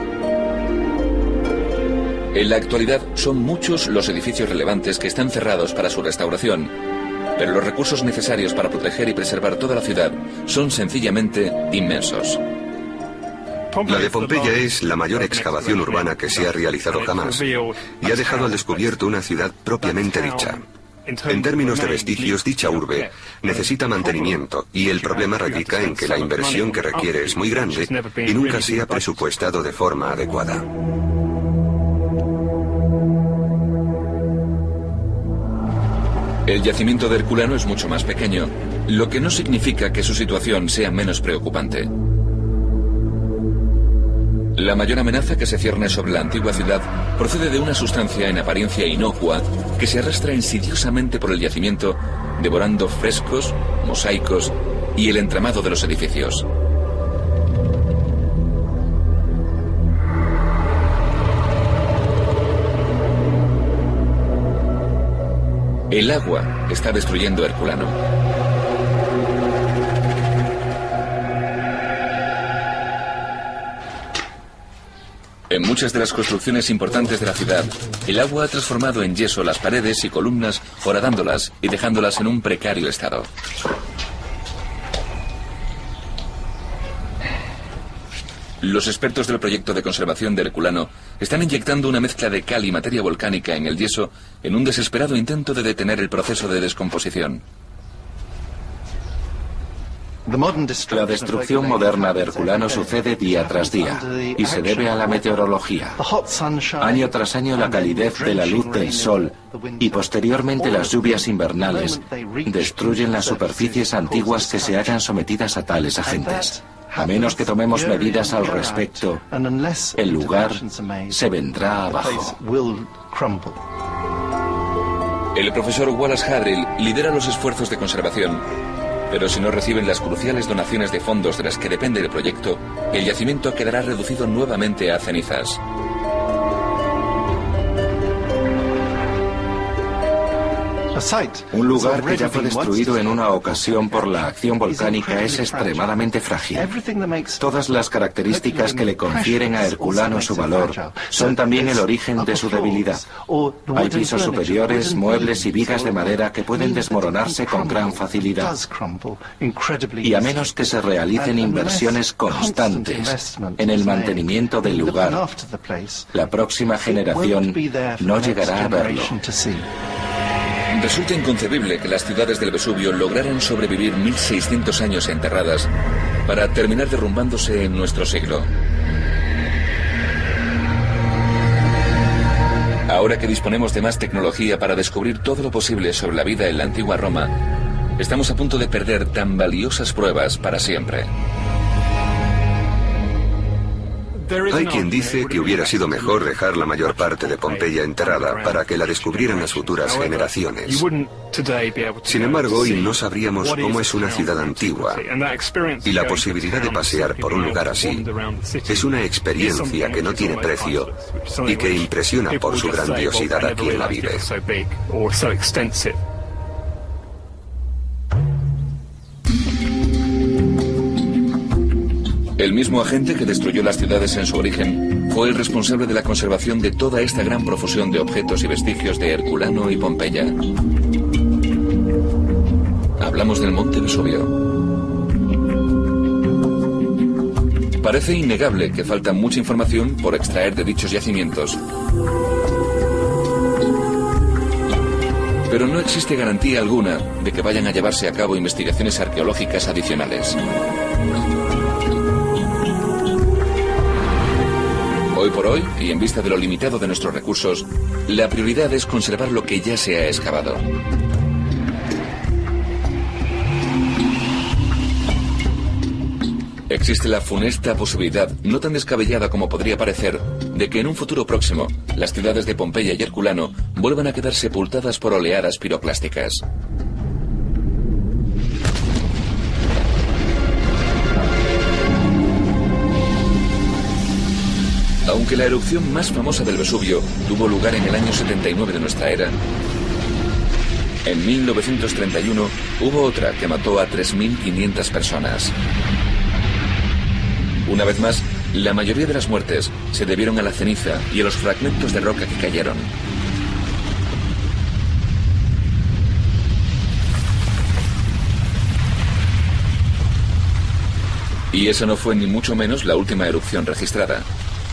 En la actualidad son muchos los edificios relevantes que están cerrados para su restauración, pero los recursos necesarios para proteger y preservar toda la ciudad son sencillamente inmensos. La de Pompeya es la mayor excavación urbana que se ha realizado jamás y ha dejado al descubierto una ciudad propiamente dicha. En términos de vestigios, dicha urbe necesita mantenimiento y el problema radica en que la inversión que requiere es muy grande y nunca se ha presupuestado de forma adecuada. El yacimiento de Herculano es mucho más pequeño, lo que no significa que su situación sea menos preocupante. La mayor amenaza que se cierne sobre la antigua ciudad procede de una sustancia en apariencia inocua que se arrastra insidiosamente por el yacimiento, devorando frescos, mosaicos y el entramado de los edificios. El agua está destruyendo Herculano. En muchas de las construcciones importantes de la ciudad, el agua ha transformado en yeso las paredes y columnas, horadándolas y dejándolas en un precario estado. Los expertos del proyecto de conservación de Herculano están inyectando una mezcla de cal y materia volcánica en el yeso en un desesperado intento de detener el proceso de descomposición. La destrucción moderna de Herculano sucede día tras día y se debe a la meteorología. Año tras año la calidez de la luz del sol y posteriormente las lluvias invernales destruyen las superficies antiguas que se hallan sometidas a tales agentes. A menos que tomemos medidas al respecto, el lugar se vendrá abajo. El profesor Wallace Hadrill lidera los esfuerzos de conservación, pero si no reciben las cruciales donaciones de fondos de las que depende el proyecto, el yacimiento quedará reducido nuevamente a cenizas. Un lugar que ya fue destruido en una ocasión por la acción volcánica es extremadamente frágil. Todas las características que le confieren a Herculano su valor son también el origen de su debilidad. Hay pisos superiores, muebles y vigas de madera que pueden desmoronarse con gran facilidad. Y a menos que se realicen inversiones constantes en el mantenimiento del lugar, la próxima generación no llegará a verlo. Resulta inconcebible que las ciudades del Vesubio lograran sobrevivir 1600 años enterradas para terminar derrumbándose en nuestro siglo. Ahora que disponemos de más tecnología para descubrir todo lo posible sobre la vida en la antigua Roma, estamos a punto de perder tan valiosas pruebas para siempre. Hay quien dice que hubiera sido mejor dejar la mayor parte de Pompeya enterrada para que la descubrieran las futuras generaciones. Sin embargo, hoy no sabríamos cómo es una ciudad antigua, y la posibilidad de pasear por un lugar así es una experiencia que no tiene precio y que impresiona por su grandiosidad a quien la vive. El mismo agente que destruyó las ciudades en su origen fue el responsable de la conservación de toda esta gran profusión de objetos y vestigios de Herculano y Pompeya. Hablamos del monte Vesubio. Parece innegable que falta mucha información por extraer de dichos yacimientos. Pero no existe garantía alguna de que vayan a llevarse a cabo investigaciones arqueológicas adicionales. Hoy por hoy, y en vista de lo limitado de nuestros recursos, la prioridad es conservar lo que ya se ha excavado. Existe la funesta posibilidad, no tan descabellada como podría parecer, de que en un futuro próximo, las ciudades de Pompeya y Herculano vuelvan a quedar sepultadas por oleadas piroclásticas. Aunque la erupción más famosa del Vesubio tuvo lugar en el año 79 de nuestra era, en 1931 hubo otra que mató a 3.500 personas. Una vez más, la mayoría de las muertes se debieron a la ceniza y a los fragmentos de roca que cayeron. Y esa no fue ni mucho menos la última erupción registrada.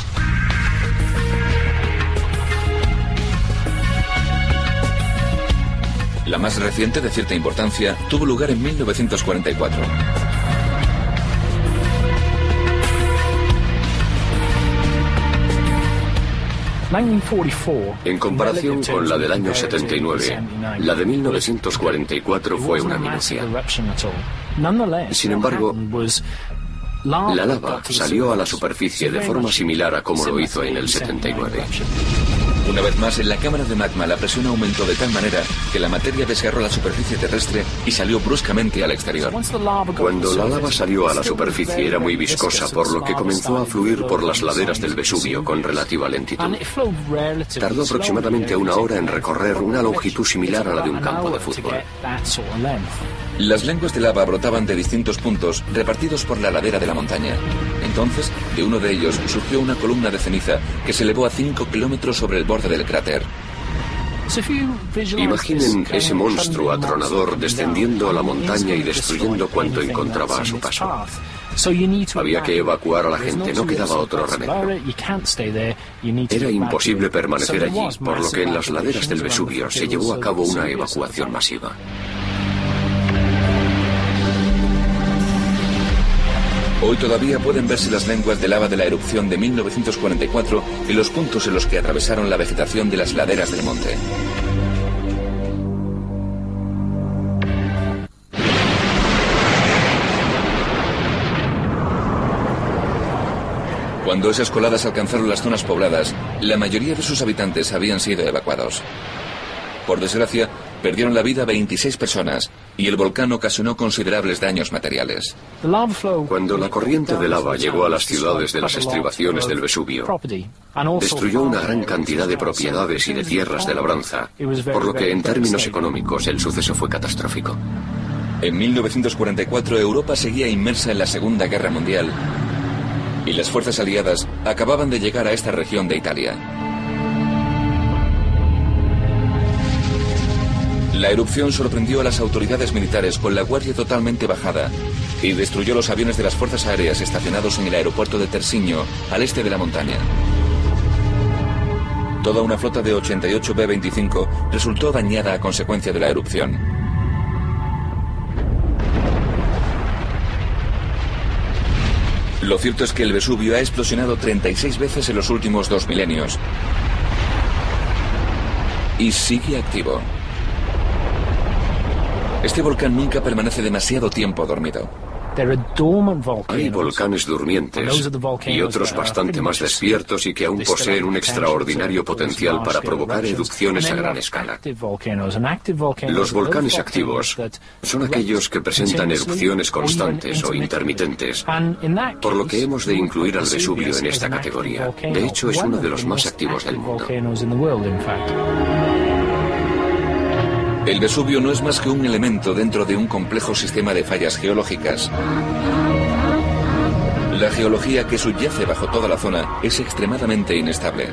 La más reciente, de cierta importancia, tuvo lugar en 1944. En comparación con la del año 79, la de 1944 fue una minucia. Sin embargo, la lava salió a la superficie de forma similar a como lo hizo en el 79. Una vez más, en la cámara de magma la presión aumentó de tal manera que la materia desgarró la superficie terrestre y salió bruscamente al exterior. Cuando la lava salió a la superficie era muy viscosa, por lo que comenzó a fluir por las laderas del Vesubio con relativa lentitud. Tardó aproximadamente 1 hora en recorrer una longitud similar a la de un campo de fútbol. Las lenguas de lava brotaban de distintos puntos repartidos por la ladera de la montaña. Entonces, de uno de ellos surgió una columna de ceniza que se elevó a 5 kilómetros sobre el borde del cráter. Imaginen ese monstruo atronador descendiendo a la montaña y destruyendo cuanto encontraba a su paso. Había que evacuar a la gente, no quedaba otro remedio. Era imposible permanecer allí, por lo que en las laderas del Vesubio se llevó a cabo una evacuación masiva. Hoy todavía pueden verse las lenguas de lava de la erupción de 1944 y los puntos en los que atravesaron la vegetación de las laderas del monte. Cuando esas coladas alcanzaron las zonas pobladas, la mayoría de sus habitantes habían sido evacuados. Por desgracia, perdieron la vida 26 personas y el volcán ocasionó considerables daños materiales. Cuando la corriente de lava llegó a las ciudades de las estribaciones del Vesubio, destruyó una gran cantidad de propiedades y de tierras de labranza, por lo que en términos económicos el suceso fue catastrófico. En 1944 Europa seguía inmersa en la Segunda Guerra Mundial y las fuerzas aliadas acababan de llegar a esta región de Italia. La erupción sorprendió a las autoridades militares con la guardia totalmente bajada y destruyó los aviones de las fuerzas aéreas estacionados en el aeropuerto de Tersigno, al este de la montaña. Toda una flota de 88 B-25 resultó dañada a consecuencia de la erupción. Lo cierto es que el Vesubio ha explosionado 36 veces en los últimos 2 milenios. Y sigue activo. Este volcán nunca permanece demasiado tiempo dormido. Hay volcanes durmientes y otros bastante más despiertos y que aún poseen un extraordinario potencial para provocar erupciones a gran escala. Los volcanes activos son aquellos que presentan erupciones constantes o intermitentes, por lo que hemos de incluir al Vesubio en esta categoría. De hecho, es uno de los más activos del mundo. El Vesubio no es más que un elemento dentro de un complejo sistema de fallas geológicas. La geología que subyace bajo toda la zona es extremadamente inestable.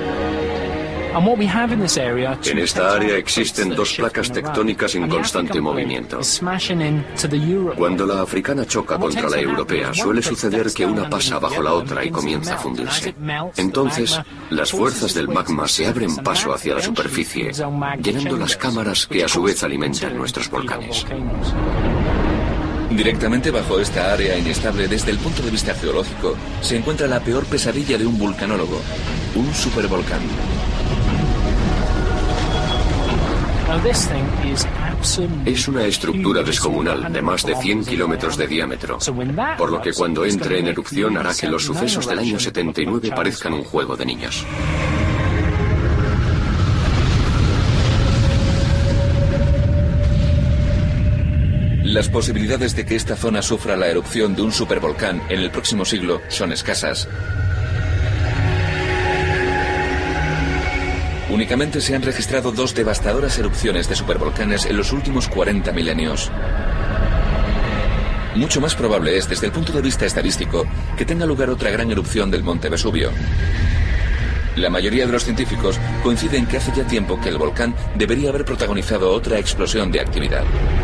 En esta área existen 2 placas tectónicas en constante movimiento. Cuando la africana choca contra la europea, suele suceder que una pasa bajo la otra y comienza a fundirse. Entonces, las fuerzas del magma se abren paso hacia la superficie, llenando las cámaras que a su vez alimentan nuestros volcanes. Directamente bajo esta área inestable desde el punto de vista geológico, se encuentra la peor pesadilla de un vulcanólogo, un supervolcán. Es una estructura descomunal de más de 100 kilómetros de diámetro, por lo que cuando entre en erupción hará que los sucesos del año 79 parezcan un juego de niños. Las posibilidades de que esta zona sufra la erupción de un supervolcán en el próximo siglo son escasas. Únicamente se han registrado 2 devastadoras erupciones de supervolcanes en los últimos 40 milenios. Mucho más probable es, desde el punto de vista estadístico, que tenga lugar otra gran erupción del monte Vesubio. La mayoría de los científicos coinciden en que hace ya tiempo que el volcán debería haber protagonizado otra explosión de actividad.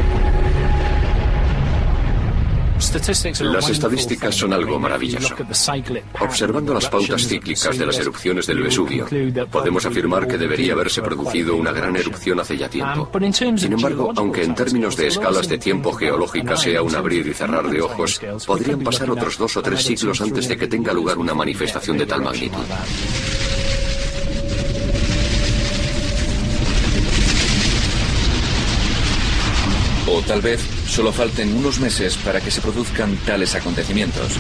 Las estadísticas son algo maravilloso. Observando las pautas cíclicas de las erupciones del Vesubio, podemos afirmar que debería haberse producido una gran erupción hace ya tiempo. Sin embargo, aunque en términos de escalas de tiempo geológica sea un abrir y cerrar de ojos, podrían pasar otros 2 o 3 siglos antes de que tenga lugar una manifestación de tal magnitud. O tal vez solo falten unos meses para que se produzcan tales acontecimientos.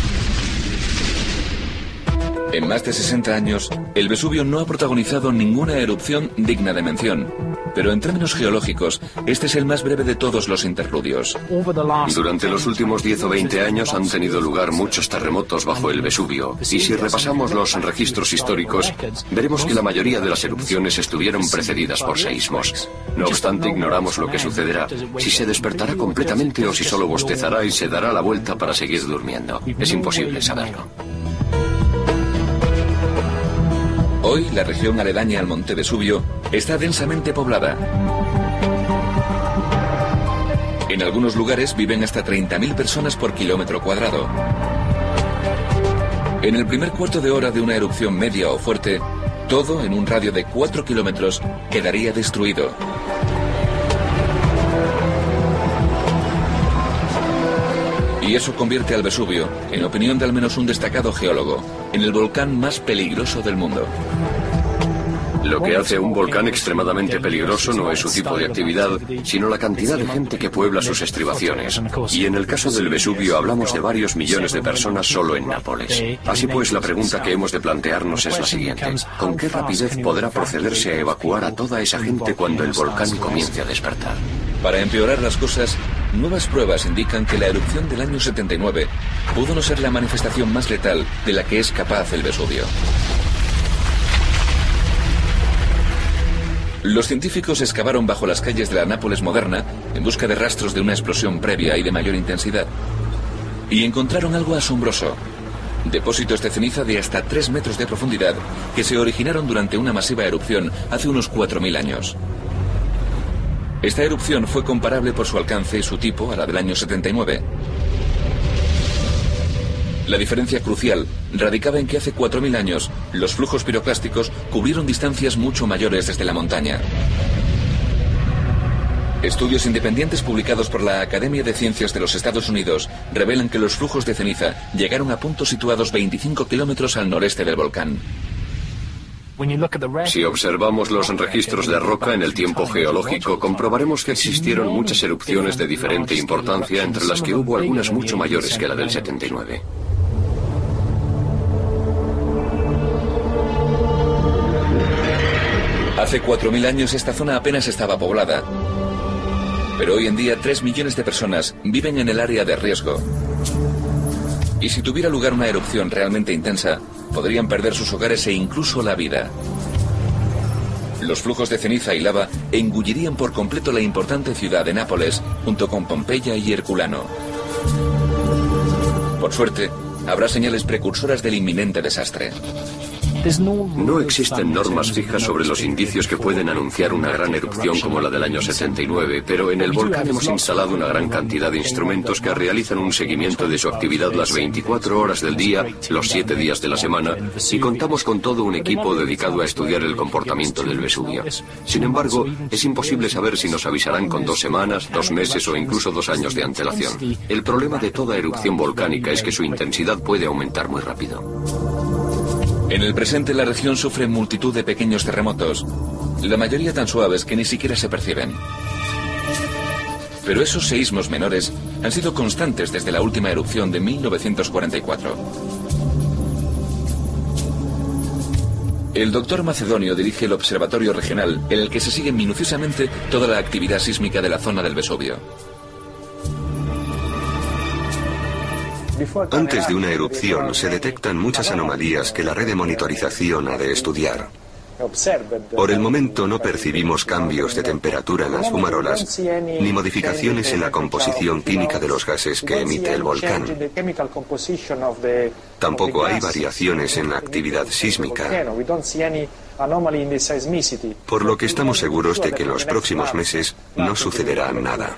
En más de 60 años, el Vesubio no ha protagonizado ninguna erupción digna de mención, pero en términos geológicos, este es el más breve de todos los interludios. Durante los últimos 10 o 20 años han tenido lugar muchos terremotos bajo el Vesubio, y si repasamos los registros históricos, veremos que la mayoría de las erupciones estuvieron precedidas por seísmos. No obstante, ignoramos lo que sucederá, si se despertará completamente o si solo bostezará y se dará la vuelta para seguir durmiendo. Es imposible saberlo. Hoy, la región aledaña al monte Vesubio está densamente poblada. En algunos lugares viven hasta 30.000 personas por kilómetro cuadrado. En el primer cuarto de hora de una erupción media o fuerte, todo en un radio de 4 kilómetros quedaría destruido. Y eso convierte al Vesubio, en opinión de al menos un destacado geólogo, en el volcán más peligroso del mundo. Lo que hace a un volcán extremadamente peligroso no es su tipo de actividad, sino la cantidad de gente que puebla sus estribaciones. Y en el caso del Vesubio hablamos de varios millones de personas solo en Nápoles. Así pues, la pregunta que hemos de plantearnos es la siguiente: ¿con qué rapidez podrá procederse a evacuar a toda esa gente cuando el volcán comience a despertar? Para empeorar las cosas, nuevas pruebas indican que la erupción del año 79 pudo no ser la manifestación más letal de la que es capaz el Vesubio. Los científicos excavaron bajo las calles de la Nápoles moderna en busca de rastros de una explosión previa y de mayor intensidad. Y encontraron algo asombroso: depósitos de ceniza de hasta 3 metros de profundidad que se originaron durante una masiva erupción hace unos 4.000 años. Esta erupción fue comparable por su alcance y su tipo a la del año 79. La diferencia crucial radicaba en que hace 4.000 años los flujos piroclásticos cubrieron distancias mucho mayores desde la montaña. Estudios independientes publicados por la Academia de Ciencias de los Estados Unidos revelan que los flujos de ceniza llegaron a puntos situados 25 kilómetros al noreste del volcán. Si observamos los registros de roca en el tiempo geológico, comprobaremos que existieron muchas erupciones de diferente importancia, entre las que hubo algunas mucho mayores que la del 79. Hace 4.000 años esta zona apenas estaba poblada, pero hoy en día 3 millones de personas viven en el área de riesgo. Y si tuviera lugar una erupción realmente intensa, podrían perder sus hogares e incluso la vida. Los flujos de ceniza y lava engullirían por completo la importante ciudad de Nápoles, junto con Pompeya y Herculano. Por suerte, habrá señales precursoras del inminente desastre. No existen normas fijas sobre los indicios que pueden anunciar una gran erupción como la del año 79, pero en el volcán hemos instalado una gran cantidad de instrumentos que realizan un seguimiento de su actividad las 24 horas del día, los 7 días de la semana, y contamos con todo un equipo dedicado a estudiar el comportamiento del Vesubio. Sin embargo, es imposible saber si nos avisarán con 2 semanas, 2 meses o incluso 2 años de antelación. El problema de toda erupción volcánica es que su intensidad puede aumentar muy rápido. En el presente la región sufre multitud de pequeños terremotos, la mayoría tan suaves que ni siquiera se perciben. Pero esos seísmos menores han sido constantes desde la última erupción de 1944. El doctor Macedonio dirige el observatorio regional en el que se sigue minuciosamente toda la actividad sísmica de la zona del Vesubio. Antes de una erupción se detectan muchas anomalías que la red de monitorización ha de estudiar. Por el momento no percibimos cambios de temperatura en las fumarolas, ni modificaciones en la composición química de los gases que emite el volcán. Tampoco hay variaciones en la actividad sísmica, por lo que estamos seguros de que en los próximos meses no sucederá nada.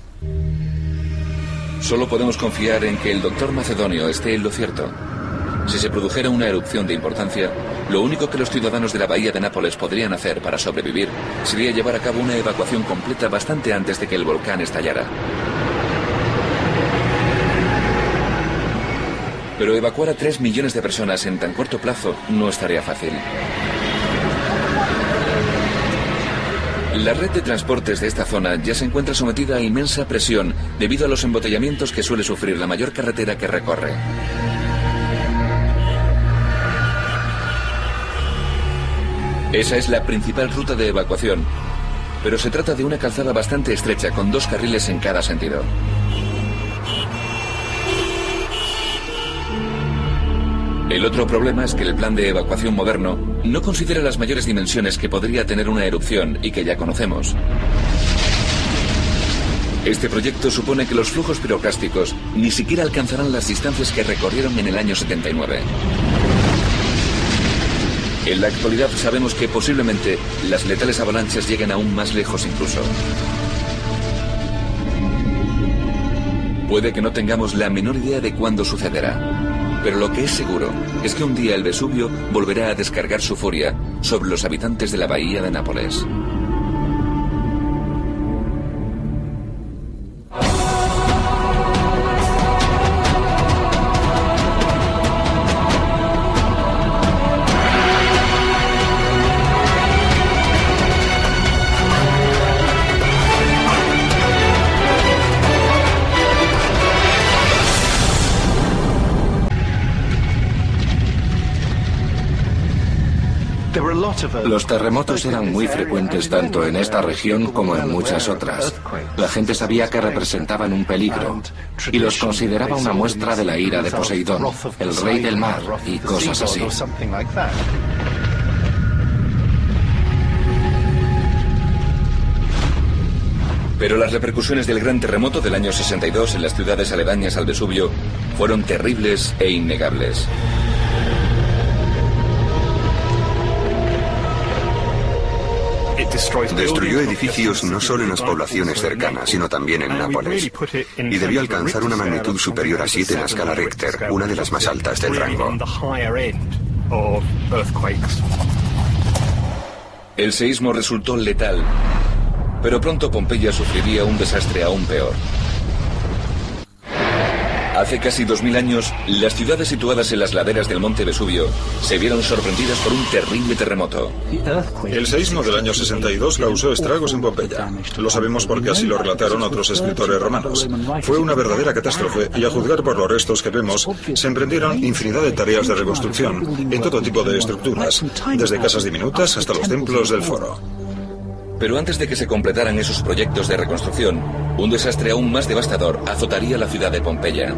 Solo podemos confiar en que el doctor Macedonio esté en lo cierto. Si se produjera una erupción de importancia, lo único que los ciudadanos de la bahía de Nápoles podrían hacer para sobrevivir sería llevar a cabo una evacuación completa bastante antes de que el volcán estallara. Pero evacuar a 3 millones de personas en tan corto plazo no es tarea fácil. La red de transportes de esta zona ya se encuentra sometida a inmensa presión debido a los embotellamientos que suele sufrir la mayor carretera que recorre. Esa es la principal ruta de evacuación, pero se trata de una calzada bastante estrecha con 2 carriles en cada sentido. El otro problema es que el plan de evacuación moderno no considera las mayores dimensiones que podría tener una erupción y que ya conocemos. Este proyecto supone que los flujos piroclásticos ni siquiera alcanzarán las distancias que recorrieron en el año 79. En la actualidad sabemos que posiblemente las letales avalanchas lleguen aún más lejos incluso. Puede que no tengamos la menor idea de cuándo sucederá. Pero lo que es seguro es que un día el Vesubio volverá a descargar su furia sobre los habitantes de la bahía de Nápoles. Los terremotos eran muy frecuentes tanto en esta región como en muchas otras. La gente sabía que representaban un peligro y los consideraba una muestra de la ira de Poseidón, el rey del mar y cosas así. Pero las repercusiones del gran terremoto del año 62 en las ciudades aledañas al Vesubio fueron terribles e innegables. Destruyó edificios no solo en las poblaciones cercanas, sino también en Nápoles, y debió alcanzar una magnitud superior a 7 en la escala Richter, una de las más altas del rango. El seísmo resultó letal, pero pronto Pompeya sufriría un desastre aún peor. Hace casi 2000 años, las ciudades situadas en las laderas del monte Vesubio se vieron sorprendidas por un terrible terremoto. El seísmo del año 62 causó estragos en Pompeya. Lo sabemos porque así lo relataron otros escritores romanos. Fue una verdadera catástrofe y, a juzgar por los restos que vemos, se emprendieron infinidad de tareas de reconstrucción en todo tipo de estructuras, desde casas diminutas hasta los templos del foro. Pero antes de que se completaran esos proyectos de reconstrucción, un desastre aún más devastador azotaría la ciudad de Pompeya.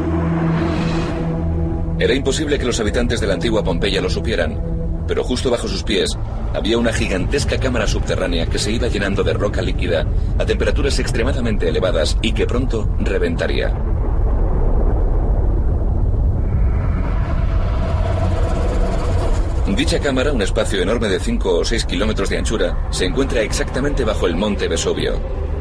Era imposible que los habitantes de la antigua Pompeya lo supieran, pero justo bajo sus pies había una gigantesca cámara subterránea que se iba llenando de roca líquida a temperaturas extremadamente elevadas y que pronto reventaría. Dicha cámara, un espacio enorme de 5 o 6 kilómetros de anchura, se encuentra exactamente bajo el monte Vesubio.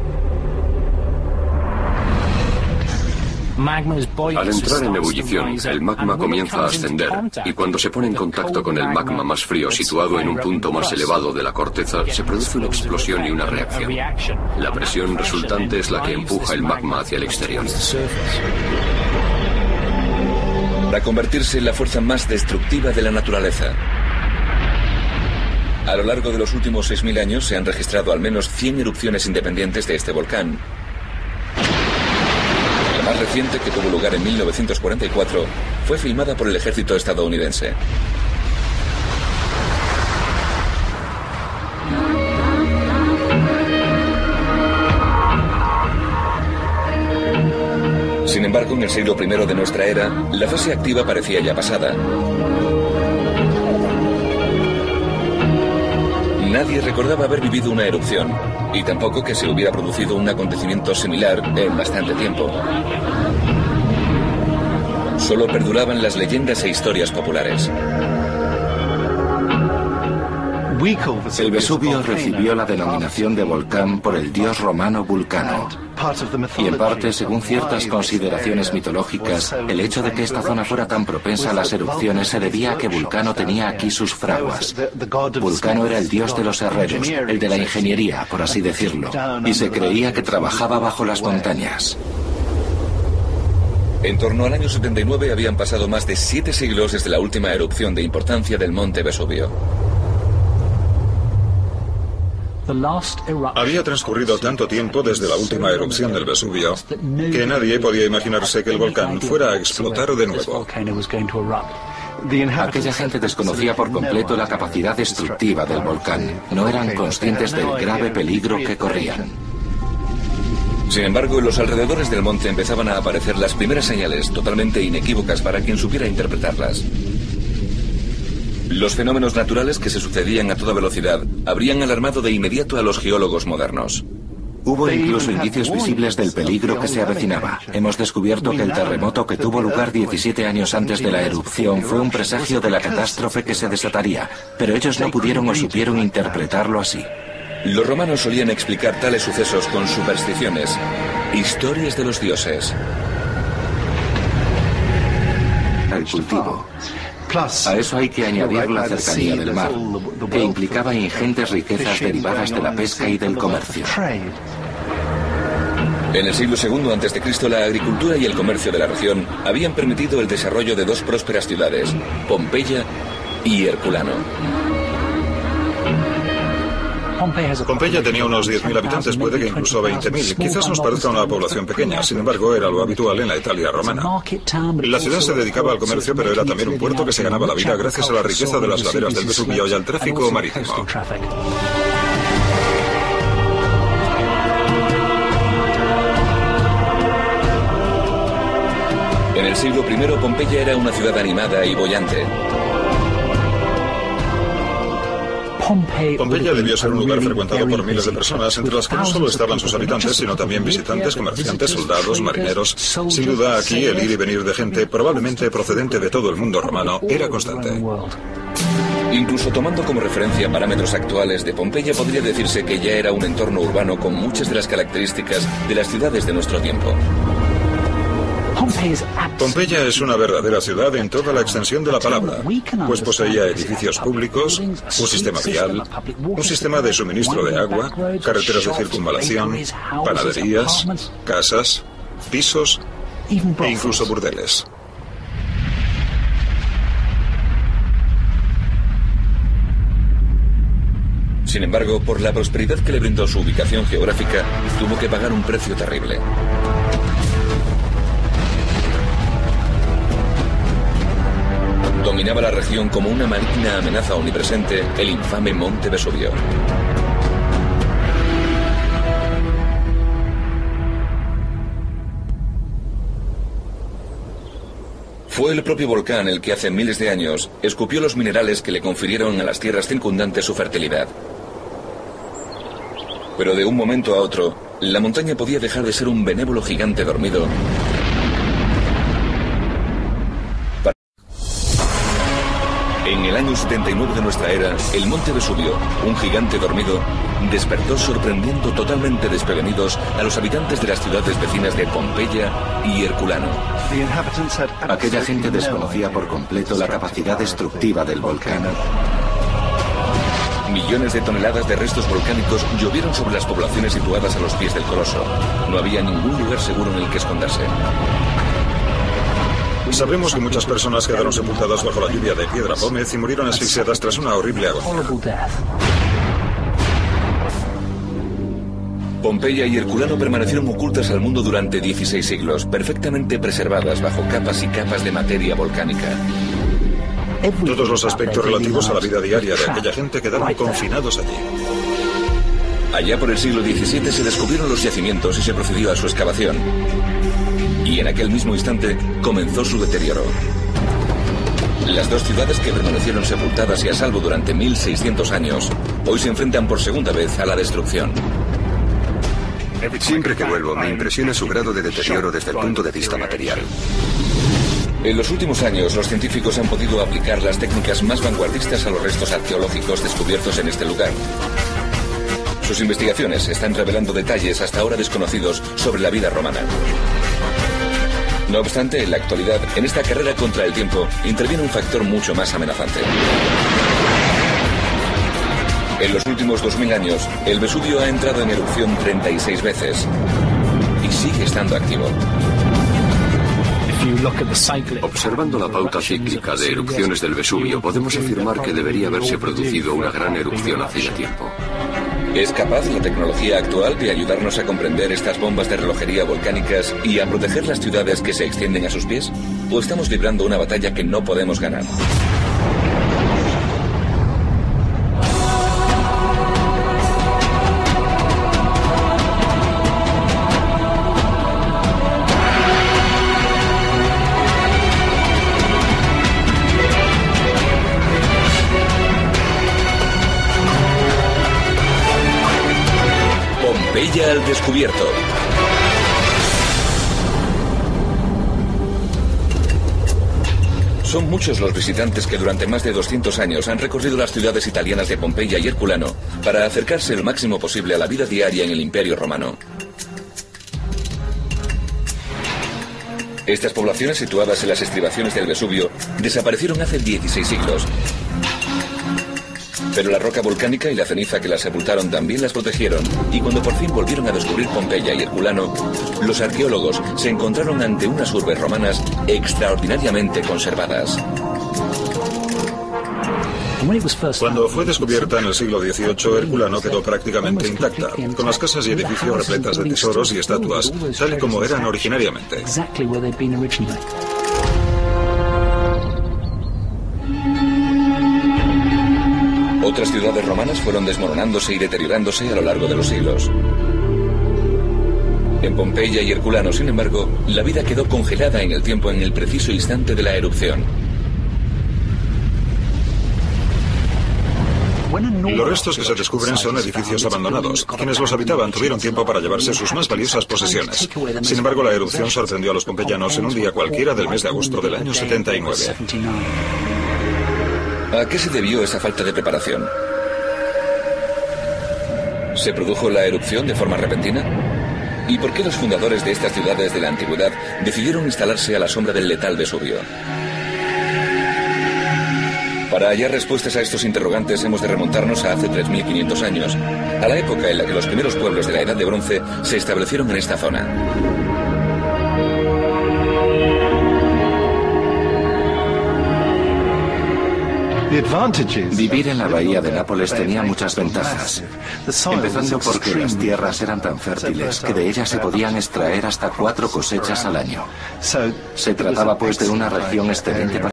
Al entrar en ebullición, el magma comienza a ascender, y cuando se pone en contacto con el magma más frío situado en un punto más elevado de la corteza, se produce una explosión y una reacción. La presión resultante es la que empuja el magma hacia el exterior. Para convertirse en la fuerza más destructiva de la naturaleza. A lo largo de los últimos 6000 años se han registrado al menos 100 erupciones independientes de este volcán. La más reciente, que tuvo lugar en 1944, fue filmada por el ejército estadounidense. Sin embargo, en el siglo I de nuestra era, la fase activa parecía ya pasada. Nadie recordaba haber vivido una erupción, y tampoco que se hubiera producido un acontecimiento similar en bastante tiempo. Solo perduraban las leyendas e historias populares. El Vesubio recibió la denominación de volcán por el dios romano Vulcano. Y en parte, según ciertas consideraciones mitológicas, el hecho de que esta zona fuera tan propensa a las erupciones se debía a que Vulcano tenía aquí sus fraguas. Vulcano era el dios de los herreros, el de la ingeniería, por así decirlo, y se creía que trabajaba bajo las montañas. En torno al año 79 habían pasado más de 7 siglos desde la última erupción de importancia del monte Vesubio. Había transcurrido tanto tiempo desde la última erupción del Vesubio que nadie podía imaginarse que el volcán fuera a explotar de nuevo. Aquella gente desconocía por completo la capacidad destructiva del volcán. No eran conscientes del grave peligro que corrían. Sin embargo, en los alrededores del monte empezaban a aparecer las primeras señales totalmente inequívocas para quien supiera interpretarlas. Los fenómenos naturales que se sucedían a toda velocidad habrían alarmado de inmediato a los geólogos modernos. Hubo incluso indicios visibles del peligro que se avecinaba. Hemos descubierto que el terremoto que tuvo lugar 17 años antes de la erupción fue un presagio de la catástrofe que se desataría, pero ellos no pudieron o supieron interpretarlo así. Los romanos solían explicar tales sucesos con supersticiones, historias de los dioses. El cultivo. A eso hay que añadir la cercanía del mar, que implicaba ingentes riquezas derivadas de la pesca y del comercio. En el siglo II a.C., la agricultura y el comercio de la región habían permitido el desarrollo de dos prósperas ciudades, Pompeya y Herculano. Pompeya tenía unos 10.000 habitantes, puede que incluso 20.000. Quizás nos parezca una población pequeña, sin embargo era lo habitual en la Italia romana. La ciudad se dedicaba al comercio, pero era también un puerto que se ganaba la vida gracias a la riqueza de las laderas del Vesubio y al tráfico marítimo. En el siglo I, Pompeya era una ciudad animada y boyante. Pompeya debió ser un lugar frecuentado por miles de personas, entre las que no solo estaban sus habitantes, sino también visitantes, comerciantes, soldados, marineros. Sin duda, aquí el ir y venir de gente, probablemente procedente de todo el mundo romano, era constante. Incluso tomando como referencia parámetros actuales de Pompeya, podría decirse que ya era un entorno urbano con muchas de las características de las ciudades de nuestro tiempo. Pompeya es una verdadera ciudad en toda la extensión de la palabra, pues poseía edificios públicos, un sistema vial, un sistema de suministro de agua, carreteras de circunvalación, panaderías, casas, pisos e incluso burdeles. Sin embargo, por la prosperidad que le brindó su ubicación geográfica, tuvo que pagar un precio terrible. Dominaba la región como una maligna amenaza omnipresente el infame Monte Vesubio. Fue el propio volcán el que hace miles de años escupió los minerales que le confirieron a las tierras circundantes su fertilidad. Pero de un momento a otro, la montaña podía dejar de ser un benévolo gigante dormido En el año 79 de nuestra era, el monte Vesubio, un gigante dormido, despertó sorprendiendo totalmente desprevenidos a los habitantes de las ciudades vecinas de Pompeya y Herculano. Aquella gente desconocía por completo la capacidad destructiva del volcán. Millones de toneladas de restos volcánicos llovieron sobre las poblaciones situadas a los pies del coloso. No había ningún lugar seguro en el que esconderse. Sabemos que muchas personas quedaron sepultadas bajo la lluvia de piedra pómez y murieron asfixiadas tras una horrible agonía. Pompeya y Herculano permanecieron ocultas al mundo durante 16 siglos, perfectamente preservadas bajo capas y capas de materia volcánica. Todos los aspectos relativos a la vida diaria de aquella gente quedaron confinados allí. Allá por el siglo XVII se descubrieron los yacimientos y se procedió a su excavación. Y en aquel mismo instante comenzó su deterioro. Las dos ciudades que permanecieron sepultadas y a salvo durante 1600 años, hoy se enfrentan por segunda vez a la destrucción. Siempre que vuelvo me impresiona su grado de deterioro desde el punto de vista material. En los últimos años, los científicos han podido aplicar las técnicas más vanguardistas a los restos arqueológicos descubiertos en este lugar. Sus investigaciones están revelando detalles hasta ahora desconocidos sobre la vida romana. No obstante, en la actualidad, en esta carrera contra el tiempo, interviene un factor mucho más amenazante. En los últimos 2000 años, el Vesubio ha entrado en erupción 36 veces y sigue estando activo. Observando la pauta cíclica de erupciones del Vesubio, podemos afirmar que debería haberse producido una gran erupción hace ya tiempo. ¿Es capaz la tecnología actual de ayudarnos a comprender estas bombas de relojería volcánicas y a proteger las ciudades que se extienden a sus pies? ¿O estamos librando una batalla que no podemos ganar? Pompeya al descubierto. Son muchos los visitantes que durante más de 200 años han recorrido las ciudades italianas de Pompeya y Herculano para acercarse el máximo posible a la vida diaria en el Imperio Romano. Estas poblaciones situadas en las estribaciones del Vesubio desaparecieron hace 16 siglos. Pero la roca volcánica y la ceniza que las sepultaron también las protegieron, y cuando por fin volvieron a descubrir Pompeya y Herculano, los arqueólogos se encontraron ante unas urbes romanas extraordinariamente conservadas. Cuando fue descubierta en el siglo XVIII, Herculano quedó prácticamente intacta, con las casas y edificios repletas de tesoros y estatuas, tal y como eran originariamente. Otras ciudades romanas fueron desmoronándose y deteriorándose a lo largo de los siglos. En Pompeya y Herculano, sin embargo, la vida quedó congelada en el tiempo en el preciso instante de la erupción. Los restos que se descubren son edificios abandonados. Quienes los habitaban tuvieron tiempo para llevarse sus más valiosas posesiones. Sin embargo, la erupción sorprendió a los pompeyanos en un día cualquiera del mes de agosto del año 79. ¿A qué se debió esa falta de preparación? ¿Se produjo la erupción de forma repentina? ¿Y por qué los fundadores de estas ciudades de la antigüedad decidieron instalarse a la sombra del letal Vesubio? Para hallar respuestas a estos interrogantes hemos de remontarnos a hace 3.500 años, a la época en la que los primeros pueblos de la Edad de Bronce se establecieron en esta zona. Vivir en la bahía de Nápoles tenía muchas ventajas, empezando porque las tierras eran tan fértiles que de ellas se podían extraer hasta 4 cosechas al año. Se trataba pues de una región excelente para